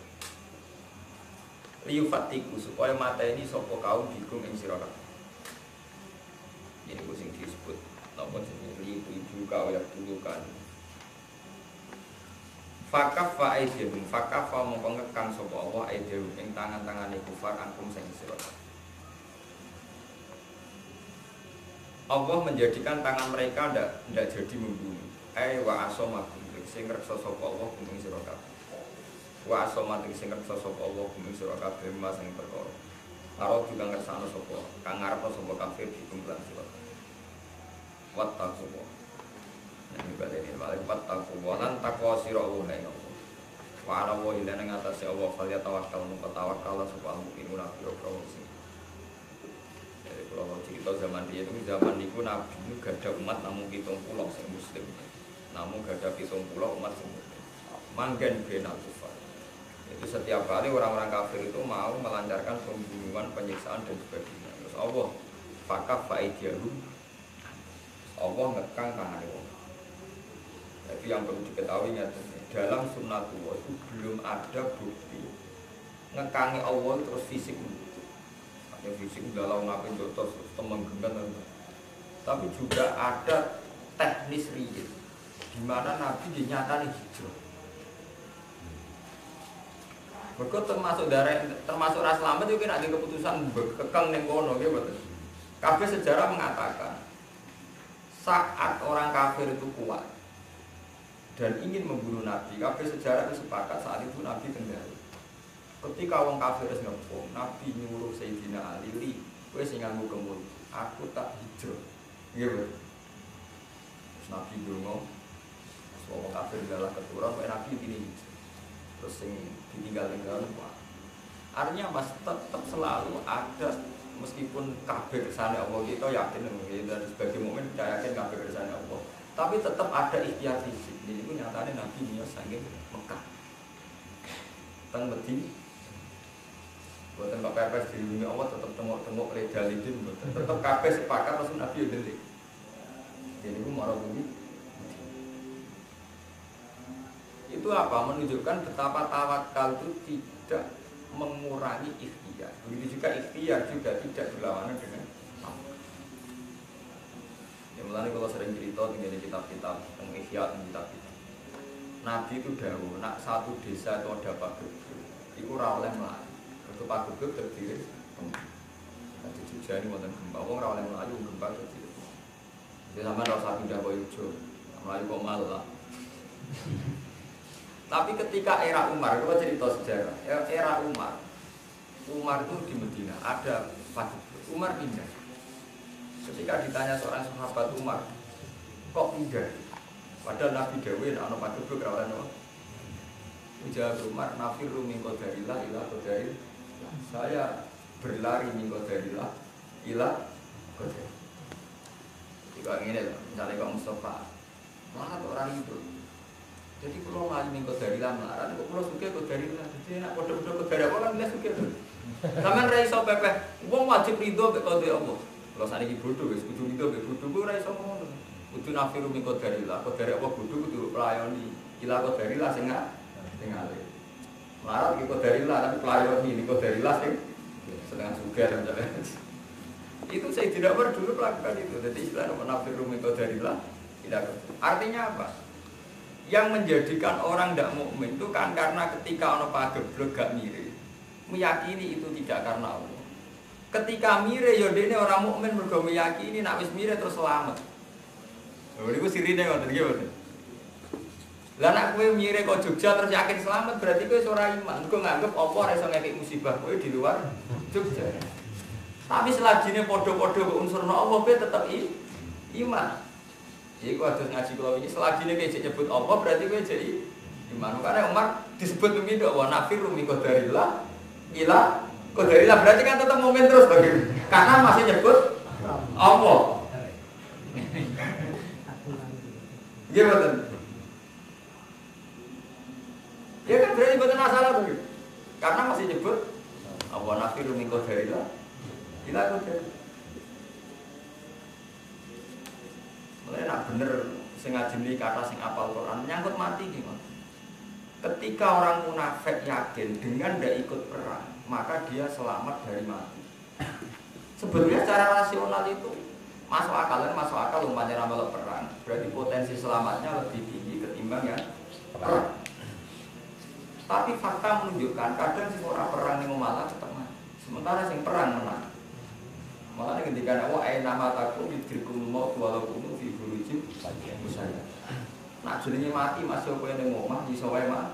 Speaker 1: liyu fatiku supaya mateni sopo kaum dikum ing sira kabeh ini ku sing disebut napa jenenge liyu ibu kau ya dulu kan fakaf fa aidhum fakaf fa mongko ngekang sapa Allah aidhum ing tangan-tangane kufar angkum sing sira Allah menjadikan tangan mereka ndak ndak jadi membunuh. Ai wa asomakum sing reksa sapa Allah ing sira kabeh. Wa asomakum sing reksa sapa Allah ing sira kabeh mas ing perkara. Karo juga ngersano sapa kang ngarep sapa kafir dikumpulkan sira. Wat taqwa. Nek bali ini bali wat taqwa lan takwa sira Allah ing Allah. Wa ala wa ila ning atase Allah fal ya tawakkal mung tawakkal sapa mukmin munafik sing kalau cerita zaman dia itu zaman itu Nabi itu gak ada umat namun pitung pulau yang muslim namun gak ada pitung pulau umat yang muslim manggen benal kufar itu setiap kali orang-orang kafir itu mau melancarkan pembunuhan, penyiksaan dan sebagainya terus Allah fakaf fa'idyahu Allah ngekang tangan Allah jadi yang perlu diketahui dalam sunnatullah itu belum ada bukti ngekangi Allah terus fisik fisik dalam ngapain jotos temenggengan tapi juga ada teknis real di mana Nabi dinyatakan hijrah. Mereka termasuk darah termasuk ras selamat juga ada keputusan kekang neng kono gitu. Kabeh sejarah mengatakan saat orang kafir itu kuat dan ingin membunuh Nabi, kabeh sejarah itu sepakat saat itu Nabi kendali. Ketika orang kafir wis ngepung, Nabi nyuruh Sayyidina Ali, "Li, kowe sing nganggo kemul, aku tak hijrah." Nggih, terus Nabi ndonga, wong kafir dalah keturun, kowe Nabi pilih hijrah. Terus sing ditinggal-tinggal apa? Artinya Mas tetap selalu ada meskipun kafir kersane Allah kita yakin dan sebagai mukmin kita yakin kafir kersane Allah. Tapi tetap ada ikhtiar fisik. Jadi itu nyatane Nabi miyos saking Mekah. Teng Medina buatan Pak Pepes dilindungi Allah tetap tengok-tengok legalidin tetap kabeh sepakat langsung Nabi yang delik jadi itu marah bumi itu apa? Menunjukkan betapa tawakal itu tidak mengurangi ikhtiar begitu juga ikhtiar juga tidak berlawanan dengan ya mulanya kalau sering cerita tinggal di kitab-kitab pengikhtiar kitab-kitab Nabi itu dahulu nak satu desa itu ada pabrik itu rawleh melati untuk pagubuk terdiri di Jogja ini wonten gempa wong ra oleh mlayu gempa terdiri jadi sama rasa pindah Boyojo mlayu kok malah tapi ketika era Umar kalau cerita sejarah era Umar Umar itu di Medina ada pagubuk Umar pindah ketika ditanya seorang sahabat Umar kok pindah padahal Nabi Dawud ana pagubuk ra oleh no ujar Umar nafiru min qadarillah ila qadaril saya berlari min qadarillah ila qadar. Jika ngene lho, misalnya Pak Mustafa, malah orang itu. Jadi kalau ngali min qadarillah melarat, kok kula suke qadarillah. Jadi nek padha-padha qadar apa kan nek suke. Sampeyan ra iso pepeh, wong wajib ridho mek qadar Allah. Kalau saniki bodho wis kudu ridho mek bodho ku ora iso ngono. Kudu nafiru min qadarillah, qadar apa bodho kudu pelayoni ila qadarillah sing sing alih. Melarat iki qadarillah tapi pelayoni ini qadarillah sing setengah juga dan jalan. Itu saya tidak pernah dulu melakukan itu. Jadi istilah nafiru min qadarillah tidak. Artinya apa? Yang menjadikan orang tidak mukmin itu kan karena ketika ono pageblek gak mire, meyakini itu tidak karena Allah. Ketika mire yo dene orang mukmin mergo meyakini nek wis mire terus selamat. Lha niku sirine ngoten nggih mboten. Lah nek kowe mire kok Jogja terus yakin selamat berarti kowe ora iman. Kowe nganggep apa ora iso ngekek musibah kowe di luar Jogja. Tapi selajine padha-padha kok unsurna Allah kowe tetep iman. Iku harus ngaji kula iki selajine kowe nyebut Allah berarti kowe jadi iman. Karena Umar disebut pemimpin wa nafiru min qadarillah ila qadarillah berarti kan tetap mukmin terus bagi. Karena masih nyebut Allah. Nggih mboten. Ya kan berarti mboten masalah begitu. Karena masih nyebut Allah nafiru min qadarillah ila qadarillah. Mulai nak bener sing ngaji kata sing apal Quran menyangkut mati gimana? Ketika orang munafik yakin dengan tidak ikut perang, maka dia selamat dari mati. Sebetulnya secara rasional itu masuk akal, kan masuk akal umpamanya ramal perang, berarti potensi selamatnya lebih tinggi ketimbang yang perang. Tapi fakta menunjukkan kadang si orang perang yang malah tetap mati, sementara sing perang menang. Malah ketika Allah ayat nama takut diberikan maut walaupun fi burujin musaya. Nak jenenge mati masih apa yang ngomong iso wae mah.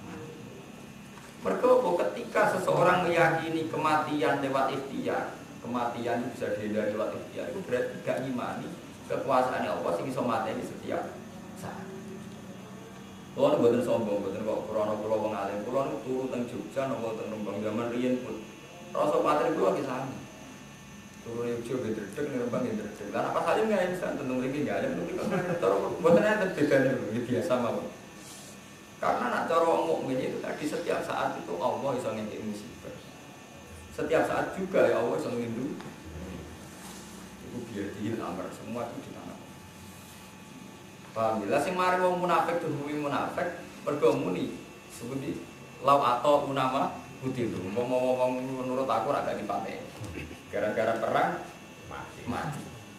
Speaker 1: Mergo ketika seseorang meyakini kematian lewat ikhtiar, kematian itu bisa dihindari lewat ikhtiar, itu berarti gak ngimani kekuasaan Allah sing iso mateni setiap saat. Kulo mboten sombong, mboten kok krana kula wong alim, kula niku turu teng Jogja napa teng Rembang zaman riyen pun. Rasa patri kula ki sami. Turu Jogja gedhe-gedhe ning Rembang gedhe-gedhe. Lah apa saja nggak bisa tentang mriki nggak ada mriki kok terus mboten ada bedane biasa mawon. Karena nak cara mukmin itu tadi setiap saat itu Allah iso ngekek musibah. Setiap saat juga ya Allah iso ngindu. Itu biar dilamar semua itu ditanam. Paham? Lah sing mari wong munafik duwe munafik mergo muni seperti law atau unama putih itu. Ngomong-ngomong menurut aku ora gak dipateni. Gara-gara perang mati. Mati.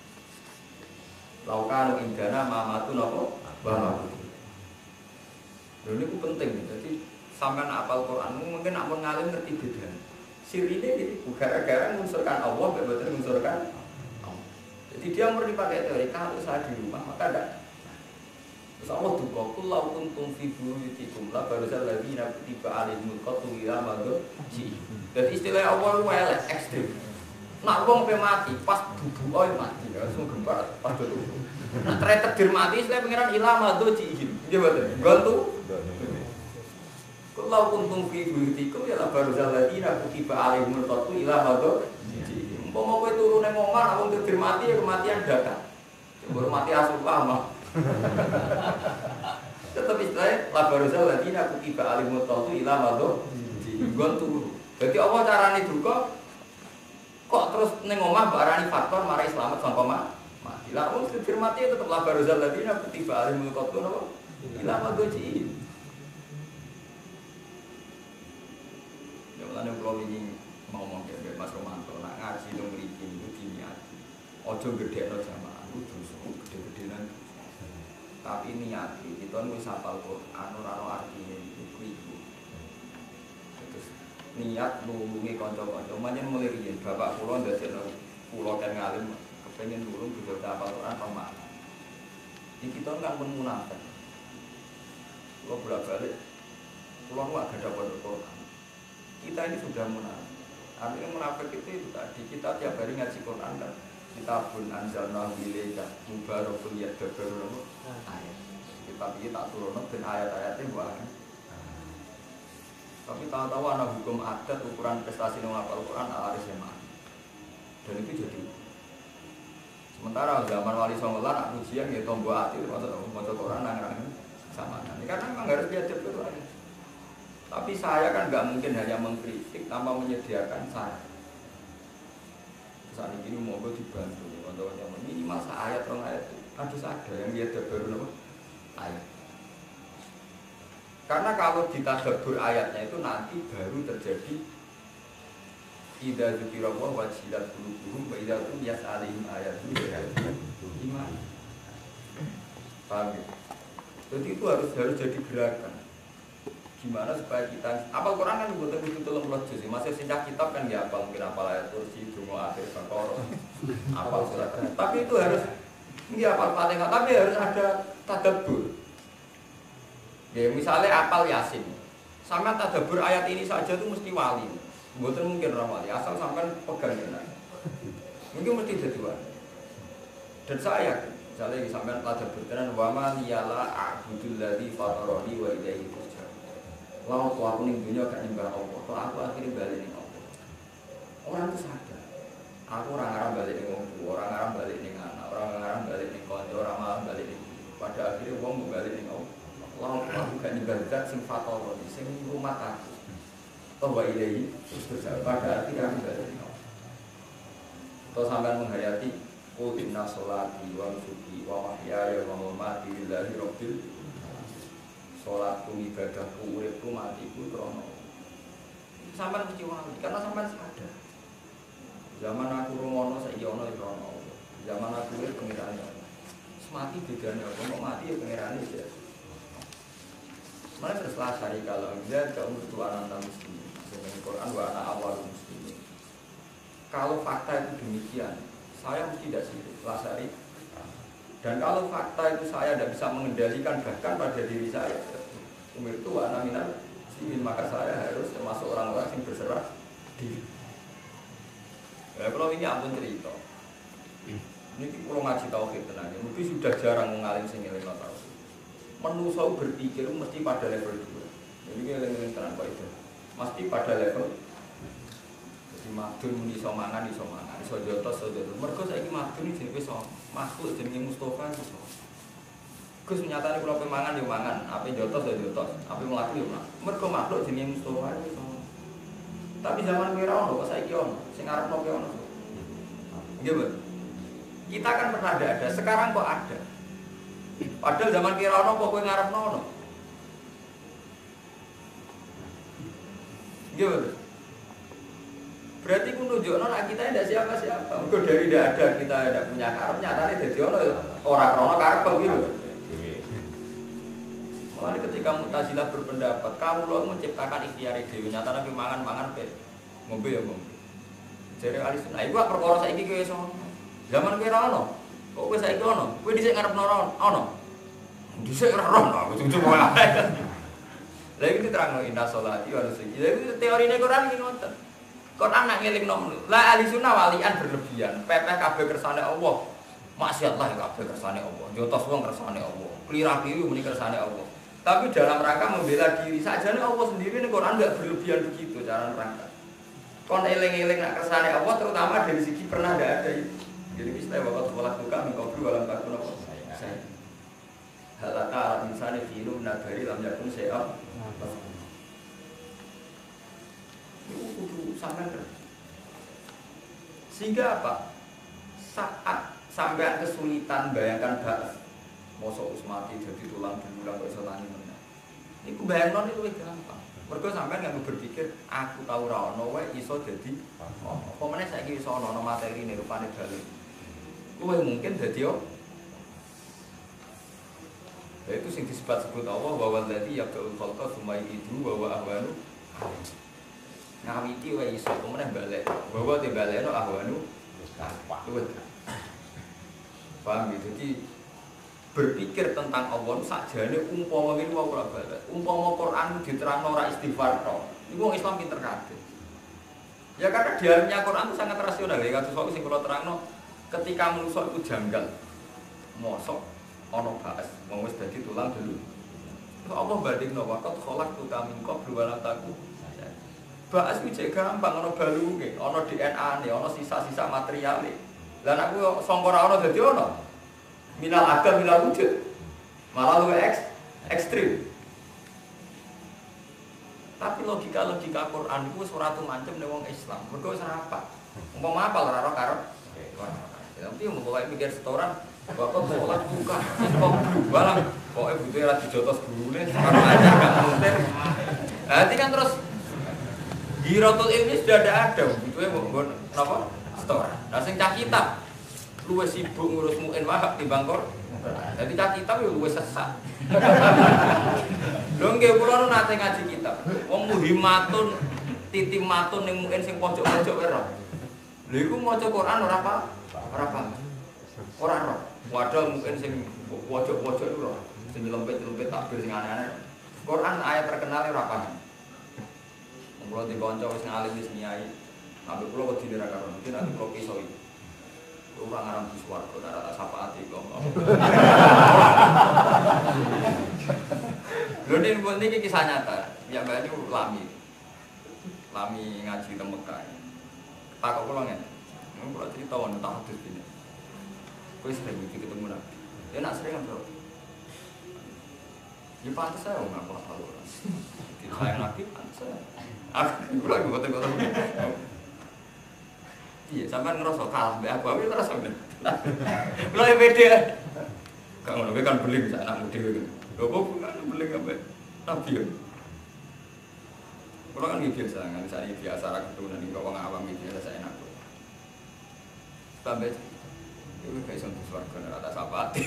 Speaker 1: Laukanu indana mamatu napa? Bama. Lha niku penting. Jadi sampean apal Quran mungkin nak mun ngalim ngerti beda. Sirine iki gara-gara mengunsurkan Allah mboten mengunsurkan Allah. Jadi dia murni pakai teori kalau saya di rumah maka enggak. Terus Allah duka kullau kuntum fi buyutikum la barzal ladina tiba alaihimul qatu ila madhu. Jadi istilah Allah itu elek ekstrem. Nak wong pe mati pas bubuke mati langsung gempa pas tubuh. Nak takdir mati istilah pengiran ila madhu ji. Nggih mboten. Gantu. Kalau kuntum fi buyutikum ya la barzal ladina tiba alaihimul qatu ila madhu. Umpama kowe turu ning omah wong takdir mati ya kematian dadak. Coba mati asuh lama. Tetap istilahnya la barzal ladina tiba alaihimul qatu ila madhu. Gantu. Jadi Allah carane duka kok terus ning omah barani faktor marai selamat sangka mati. Lah wong takdir mati tetep la barzal ladina tiba alaihimul qatu napa? Ila madhu. Lalu kalau ini ngomong ya Mas Romanto, nak ngaji dong mriki itu diniati. Ojo gedekno jamaah itu dosa gede-gedenan. Tapi niati kita wis hafal Quran ora ono artine iku iku. Terus niat nulungi kanca-kanca. Manjen mulai riyen bapak kula ndadekno kula kan ngalim kepengin nulung bisa hafal Quran apa iki kita kan pun munafik. Kula bolak-balik kula nu agak dapat Quran. Kita ini sudah munafik. Artinya munafik itu, itu tadi kita tiap hari ngaji Quran kan. Kita pun anzalna ilaika mubarakun yadabbaru ayat. Kita pikir tak turun dan ayat-ayatnya buah. Tapi tahu-tahu anak hukum adat ukuran prestasi menghafal Quran alaris yang mati. Dan itu jadi. Sementara zaman Wali Songo lan aku ujian ya tombo ati maksud maca Quran nang-nang sama. Ini karena memang harus diadab dulu aja. Tapi saya kan nggak mungkin hanya mengkritik tanpa menyediakan saran. Saat ini mau gue dibantu, kawan-kawan minimal ayat orang ayat harus ada yang dia tadabbur apa ayat. Karena kalau ditadabbur ayatnya itu nanti baru terjadi idza dzukira wa wajilat qulubuhum wa idza tum yas'alihim ayatu iman. Paham ya? Jadi itu harus harus jadi gerakan. Gimana supaya kita apal Quran kan butuh butuh tolong lojus sih masih sindah kitab kan ya apal mungkin apal ayat kursi dungo akhir bakor apal surat tapi itu harus ini apal Fatihah tapi harus ada tadabbur ya misalnya apal Yasin sampai tadabbur ayat ini saja itu mesti wali bukan mungkin orang wali asal sampai pegang ya mungkin mesti jadi wali dan saya misalnya sampai tadabbur dengan wama liyala a'budul ladzi fatarani wa ilaihi lalu aku ning dunia gak nyembah Allah, kok aku akhirnya balik ning Allah. Orang itu sadar. Aku orang arah balik ning wong tua, orang arah balik ning anak, orang arah balik ning kanca, orang malah balik ning. Pada akhirnya wong balik ning Allah. Lalu aku gak nyembah zat sing fatal sing rumah aku. Toh wa ilahi terus pada akhirnya aku balik ning Allah. Atau sampean menghayati Qul inna sholati wa nusuki wa mahyaya wa mamati lillahi rabbil sholatku, ibadahku, uripku, matiku krono. Sampeyan mesti wali karena sampeyan sadar. Zaman aku rumono saiki ana krono. Zaman aku urip pengirane. Mati bedane apa kok mati ya pengirane ya. Mana terus lasari kalau enggak kaum bertuanan muslim. Dengan Quran wa ana awal muslim. Kalau fakta itu demikian, saya tidak sirik lasari. Dan kalau fakta itu saya tidak bisa mengendalikan bahkan pada diri saya, umur itu anak minat sih, maka saya harus termasuk orang-orang yang berserah diri. Ya, kalau ini ampun cerita, ini kalau ngaji tauhid tenangnya, mungkin sudah jarang mengalim sing eling tauhid. Manusia berpikir mesti pada level dua. Jadi eling-eling tenang kok itu, mesti pada level. Jadi madun muni iso mangan iso mangan, iso jotos iso jotos. Mergo saiki madun iki jenenge iso makhluk jenenge Mustofa iso. Gus nyatane kula pe mangan yo mangan, ape jotos yo jotos, ape mlaku yo mlaku. Mergo makhluk jenenge Mustofa iso. Tapi zaman kira ono kok saiki ono, sing arepno ki ono. Nggih, Bu. Kita kan pernah ada, sekarang kok ada. Padahal zaman kira ono kok kowe ngarepno ono. Nggih, Bu. Berarti ku nunjukno nek kita ndak siapa-siapa. Mergo dari ndak ada kita ndak punya karep, nyatane dadi ono ora krana karep kok gitu. Mulai ketika Mu'tazilah berpendapat, kamu lo menciptakan ikhtiar dhewe, nyatane mangan-mangan pe. Ngombe ya ngombe. Jare ahli sunnah, iku perkara saiki kowe iso. Zaman kowe ora ono. Kok kowe saiki ono? Kowe dhisik ngarepno ora ono. Dhisik ora ono, aku cucu malah. Lah iki diterangno inna sholati wa nusuki. Lah iki teorine Quran iki ngoten. Quran nak ngelingno la ahli sunnah walian berlebihan, pepeh kabeh kersane Allah. Maksiat lah kabeh kersane Allah. Jotos wong kersane Allah. Klirah-kliru muni kersane Allah. Tapi dalam rangka membela diri sajane Allah sendiri ning Quran enggak berlebihan begitu cara rangka. Kon eling-eling nak kersane Allah terutama dari segi pernah enggak ada itu. Jadi istilah bapak sekolah buka mengkobri walam takun apa? Saya. Halaka alam insani filu nadari lam yakun se'ab. Itu kudu sampean. Sehingga apa? Saat sampean kesulitan bayangkan ba'as mosok usmati jadi tulang belulang kok iso tani meneh. Iku bayangno itu luwih gampang. Mergo sampean nggak berpikir aku tahu ora ono wae iso dadi apa meneh saiki iso ono materi ne rupane bali. Luwih mungkin dadi yo. Ya itu sing disebut-sebut Allah wa wallazi yabda'ul khalqa tsumma yu'idu wa huwa ahwanu. Ngawiti wae iso meneh balik. Bahwa te balekno ahwanu luwih. Paham gitu? Jadi berpikir tentang Allah sakjane umpama ngene wae ora balik. Umpama Quran diterangno ora istighfar tok. Iku wong Islam pinter kabeh. Ya karena dialognya Quran itu sangat rasional ya. Kados wae sing kula terangno ketika manusa iku janggal. Mosok ana baes, wong wis dadi tulang dulu. Terus Allah bandingno waqat khalaqtu kamin qablu wa lam taku. Baes ku jek gampang ana balunge, ana D N A-ne, ana sisa-sisa materiale. Lah nek ku sangka ora ana dadi ana. Minal adam minal wujud. Malah luwih eks, ekstrim. Tapi logika-logika Quran itu wis ora tumancem ning wong Islam. Mergo wis rapat. Umpama apal ora karep. Tapi mau pokoke mikir setoran, bapak sekolah buka. Kok balang, pokoke butuhe ra dijotos gurune, karo aja gak mungkin. Nanti kan terus Hiratul ilmi sudah ada ada, butuhe mbok napa? Setoran. Lah sing cah kitab luwih sibuk ngurus muin wahab timbang Quran. Dadi cah kitab yo luwih sesat. Lho nggih kula nu nate ngaji kitab. Wong muhimatun titimatun ning muin sing pojok-pojok wae ora. Lha iku maca Quran ora apa? Ora paham. Ora ora. Wadah mungkin sing pojok-pojok iku ora. Sing lempet-lempet takbir sing aneh-aneh. Quran ayat terkenal ora paham. Mula di kanca wis ngalim wis nyai. Ambek kula wedi ora karo mungkin nanti kula iso iki. Ora ngaram di swarga ora tak sapaati kok. Lho nek mbok niki kisah nyata. Ya mbak niku lami. Lami ngaji teng Mekah. Takok kula ngene. Nang kula cerita wonten tak hadis ini. Kowe sering iki ketemu Nabi. Ya nak sering bro. Ya pantes saya ora apa tahu. Ditayang Nabi pantes. Aku kula iki boten-boten. Iya, sampean ngerasa kalah mbek aku, aku terus sampean. Kulo E P D. Gak ngono kan beling sak anakmu dhewe. Lho kok kan beling ambek nabi ya. Kulo kan biasa kan saya biasa ra keturunan iki wong awam iki biasa saya enak. Sampai itu kayak sonto swarga nek ora sapati.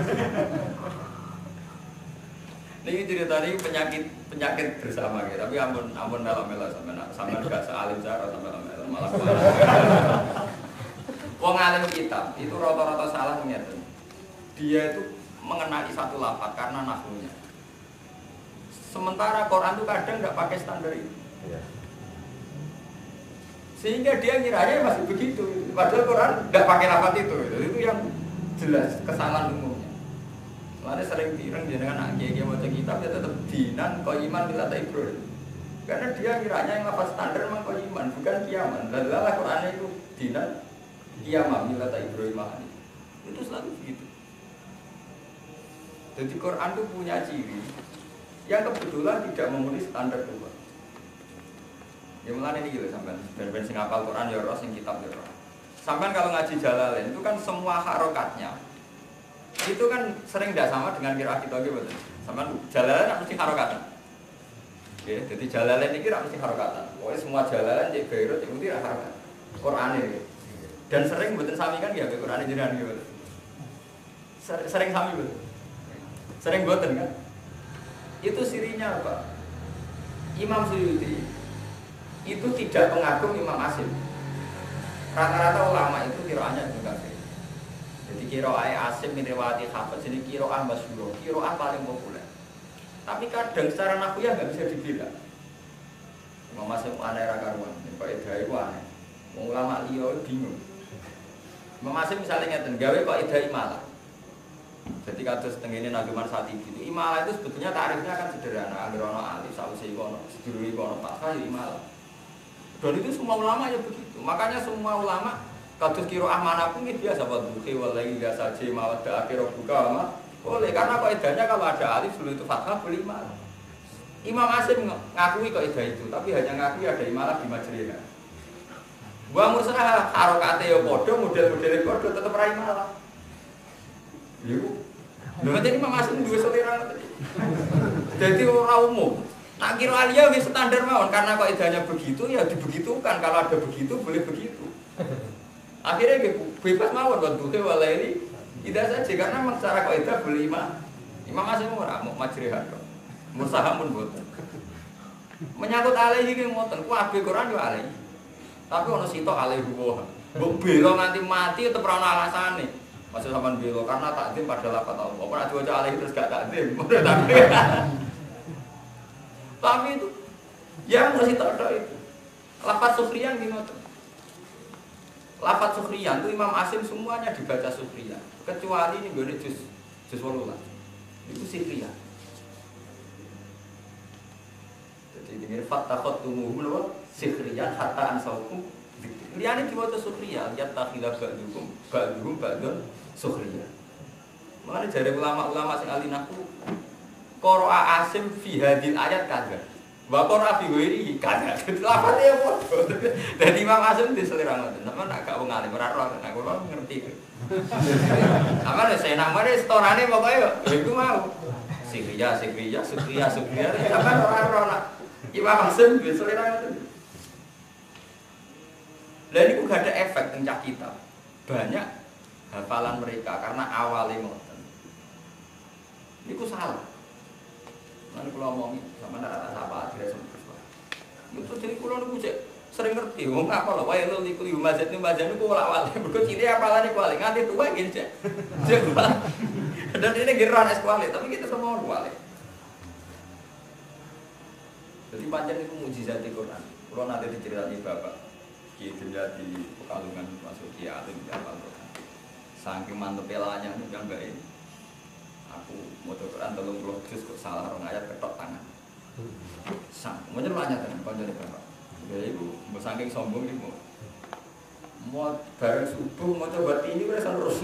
Speaker 1: Niki cerita ini penyakit penyakit bersama gitu, tapi ampun ampun melo-melo sampean sampean gak sealim cara sampean melo malah. Wong alim kitab itu rata-rata salah ngeten. Dia itu mengenali satu lafaz karena nahwunya. Sementara Quran itu kadang nggak pakai standar itu. Sehingga dia ngiranya masih begitu. Padahal Quran nggak pakai lafaz itu. Itu yang jelas kesalahan umumnya. Soalnya sering tireng jenengan anak kiai mau kitab dia tetap dinan qaiman bil Ibrahim. Karena dia ngiranya yang lafaz standar memang qaiman bukan kiaman. Dan dalam Quran itu dinan kiaman bil Ibrahim ini. Itu selalu begitu. Jadi Quran itu punya ciri yang kebetulan tidak memenuhi standar Tuhan. Ya mulane iki lho sampean, ben-ben sing hafal Quran ya ora sing kitab ya ora. Sampean kalau ngaji Jalalain itu kan semua harokatnya itu kan sering tidak sama dengan qiraat kita gitu betul. Sampean Jalalain mesti harokatan. Ya, jadi Jalalain iki ora mesti harokatan. Pokoke semua Jalalain cek Beirut itu ora harokat. Quran iki. Dan sering mboten sami kan ya Quran jenengan gitu. Sering sami betul. Sering mboten kan? Itu sirinya apa? Imam Suyuti itu tidak pengagum Imam Asim. Rata-rata ulama itu kiroahnya juga kafir. Jadi kiroah Asim minriwati Hafiz ini kiroah masyhur, kiroah paling populer. Tapi kadang secara nahwu nggak bisa dibilang. Imam Asim aneh ra karuan, Pak Idai ku aneh. Ulama liya bingung. Imam Asim misalnya ngeten, gawe kok Idai malah. Jadi kados tengene naguman saat itu imalah itu sebetulnya tarifnya kan sederhana, angger ana alif sawise iku ana sedulur iku ana fathah ya imalah. Dan itu semua ulama ya begitu. Makanya semua ulama kados qiraah manapun ini biasa buat buki wallahi biasa saja mawadda akhir buka ama boleh karena kaidahnya kalau ada alif sebelum itu fathah boleh imalah. Imam Asim ngakui kaidah itu, tapi hanya ngakui ada imalah di majriha. Wa mursalah harokate ya padha, model-modele padha tetep ra imalah. Lho, lho jadi Imam Asim duwe selera tadi. Jadi ora umum. Nak kira alia wis standar mawon karena kaidahnya begitu ya dibegitukan. Kalau ada begitu boleh begitu. Akhirnya bebas mawon buat duke walaili tidak saja karena memang secara kaidah boleh imam. Imam Asim ora mau majrihan kok. Musahamun boten. Menyangkut alaihi ki ngoten, kabeh Quran yo alaihi. Tapi ana sitok alaihi wa. Mbok bela nganti mati tetep ora ana alasane. Maksud sampean bela karena takdim pada lafaz Allah. Apa nek diwaca alaihi terus gak takdim. Tapi itu yang masih tak ada itu lafaz sukriyan gimana? Lafaz sukriyan itu Imam Asim semuanya dibaca sukriyan kecuali ini gue juz juz walulah itu sukriyan. Jadi ini fatakot tumuhum loh sukriyan hatta ansaukum. Liane dibaca sukriyan lihat takhilah ba'dukum ba'duhum ba'dun sukriyan. Makanya dari ulama-ulama sing alinaku Qoro'a Asim fi hadil ayat kagak. Wa qoro'a fi ghairi kagak. Lafate apa? Dadi Imam Asim diselera ngoten. Sampeyan nak gak wong alim ora ora nek kula ngerti. Amane saya namane storane pokoke yo iku mau. Sikriya sikriya sikriya sikriya sampeyan ora ora nak Imam Asim diselera ngoten. Lah niku gak ada efek teng cah kitab. Banyak hafalan mereka karena awalnya ngoten. Niku salah. Nanti kalau ngomong sama nara apa tidak sempat. Itu jadi kalau nunggu cek sering ngerti. Wong apa lah? Wah itu likuli mazat ini mazat ini kuala awal. Berikut ini apalah ini kuali. Nganti tua gini cek. Dan ini geran es kuali. Tapi kita semua kuali. Jadi panjang itu mujizat di Quran. Kalau nanti diceritani bapak, kita jadi Pekalongan masuk kiatin di awal Quran. Saking mantep pelanya itu kan baik. Aku mau Quran tolong puluh juz kok salah orang ayat ketok tangan. Sang, mau nyerahnya kan, kau jadi bapak. Jadi ibu, mau saking sombong ibu. Mau bareng subuh mau coba ini udah terus.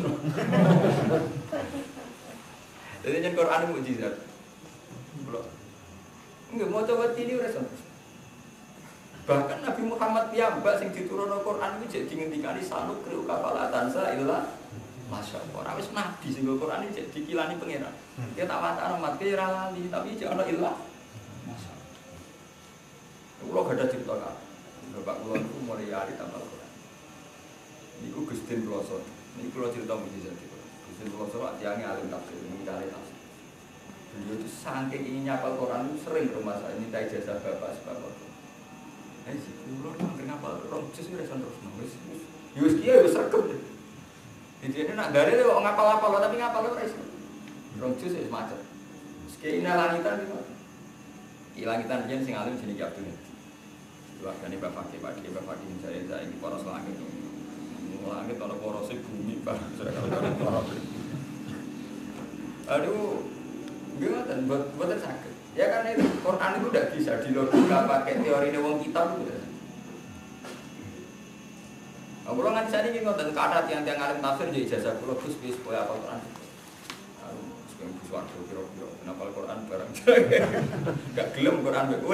Speaker 1: Jadi yang Quran itu mujizat. Belum. Enggak mau coba ini udah terus. Bahkan Nabi Muhammad piyambak sing diturunkan Quran itu jadi ngendikani sanuk kriu kapalatan sa ilah Masya Allah, orang wis nabi sing Al-Qur'an iki dikilani pangeran. Dia tak watak rahmat ke ora lali, tapi jek ana ilah. Masya Allah. Kulo gak ada cerita kan. Bapak kulo niku mulai ari tambal Al-Qur'an. Niku Gustin Ploso. Niku kulo cerita mujizat iki. Gustin Ploso atiane alim tafsir, ngitare tafsir. Beliau itu saking ingin nyapal Quran sering ke rumah saya minta ijazah bapak sebab apa? Eh si kulo nang ngapal rong juz wis terus wis. Ya wis kiye wis sergep. Jadi nak dari itu ngapal-ngapal, tapi ngapal itu resiko. Rong juz itu macet. Sekali langitan itu. Di langitan dia sing alim sini jatuh nih. Waktu Bapak Fakih, Pak Kiai, Bapak Fakih saya saya ini poros langit. Langit kalau porosnya bumi pak. Aduh, gimana? Buat buat sakit. Ya kan itu Quran itu udah bisa dilogika pakai teori wong kitab itu. Aku lo nganti saat ini ngotot kata tiang-tiang alim tafsir jadi ijazah kulo Gus bis supaya apa Quran. Aku sekarang Gus waktu kira-kira kenapa Quran barang gak gelem Quran beku.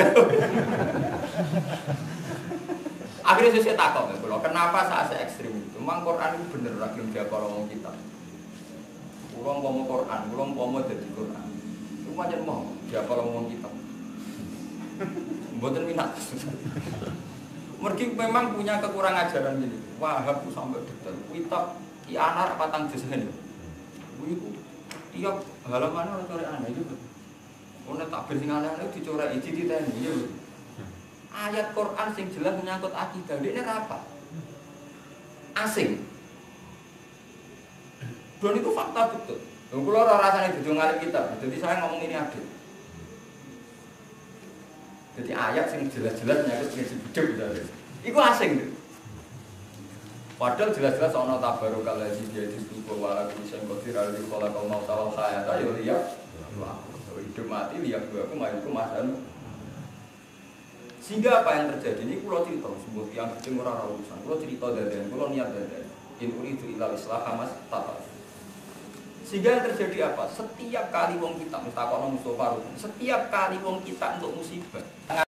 Speaker 1: Akhirnya saya takut ya kulo kenapa saat saya ekstrim itu? Memang Quran itu bener lagi dia kalau ngomong kita. Kulo ngomong Quran, kulo ngomong jadi Quran. Itu macam mau dia kalau ngomong kita. Buatan minat. Mergi memang punya kekurangan ajaran gini. Wahab itu sampai detail. Kitab di anar patang juz ini. Itu tiap halaman orang coret aneh itu. Orang takbir sing aneh-aneh dicoret iki diteni. Ayat Quran sing jelas menyangkut akidah. Ini apa? Asing. Dan itu fakta betul. Kalau orang rasanya itu ngalim kita. Jadi saya ngomong ini adil. Jadi ayat yang jelas-jelas menyangkut prinsip hidup gitu. Iku asing tuh. Padahal jelas-jelas ana tabarokal ladzi jadi tubuh wala kulisan qadir alil khalaqal mauta wal hayata ya liya. Hidup mati liya aku mayitku masan. Sehingga apa yang terjadi ini kula cerita sebut yang sing ora urusan. Kula cerita dadan, kula niat dadan. In uridu ila islah mas tata. Sehingga yang terjadi apa? Setiap kali wong kita mustaqona Mustofa, setiap kali wong kita untuk musibah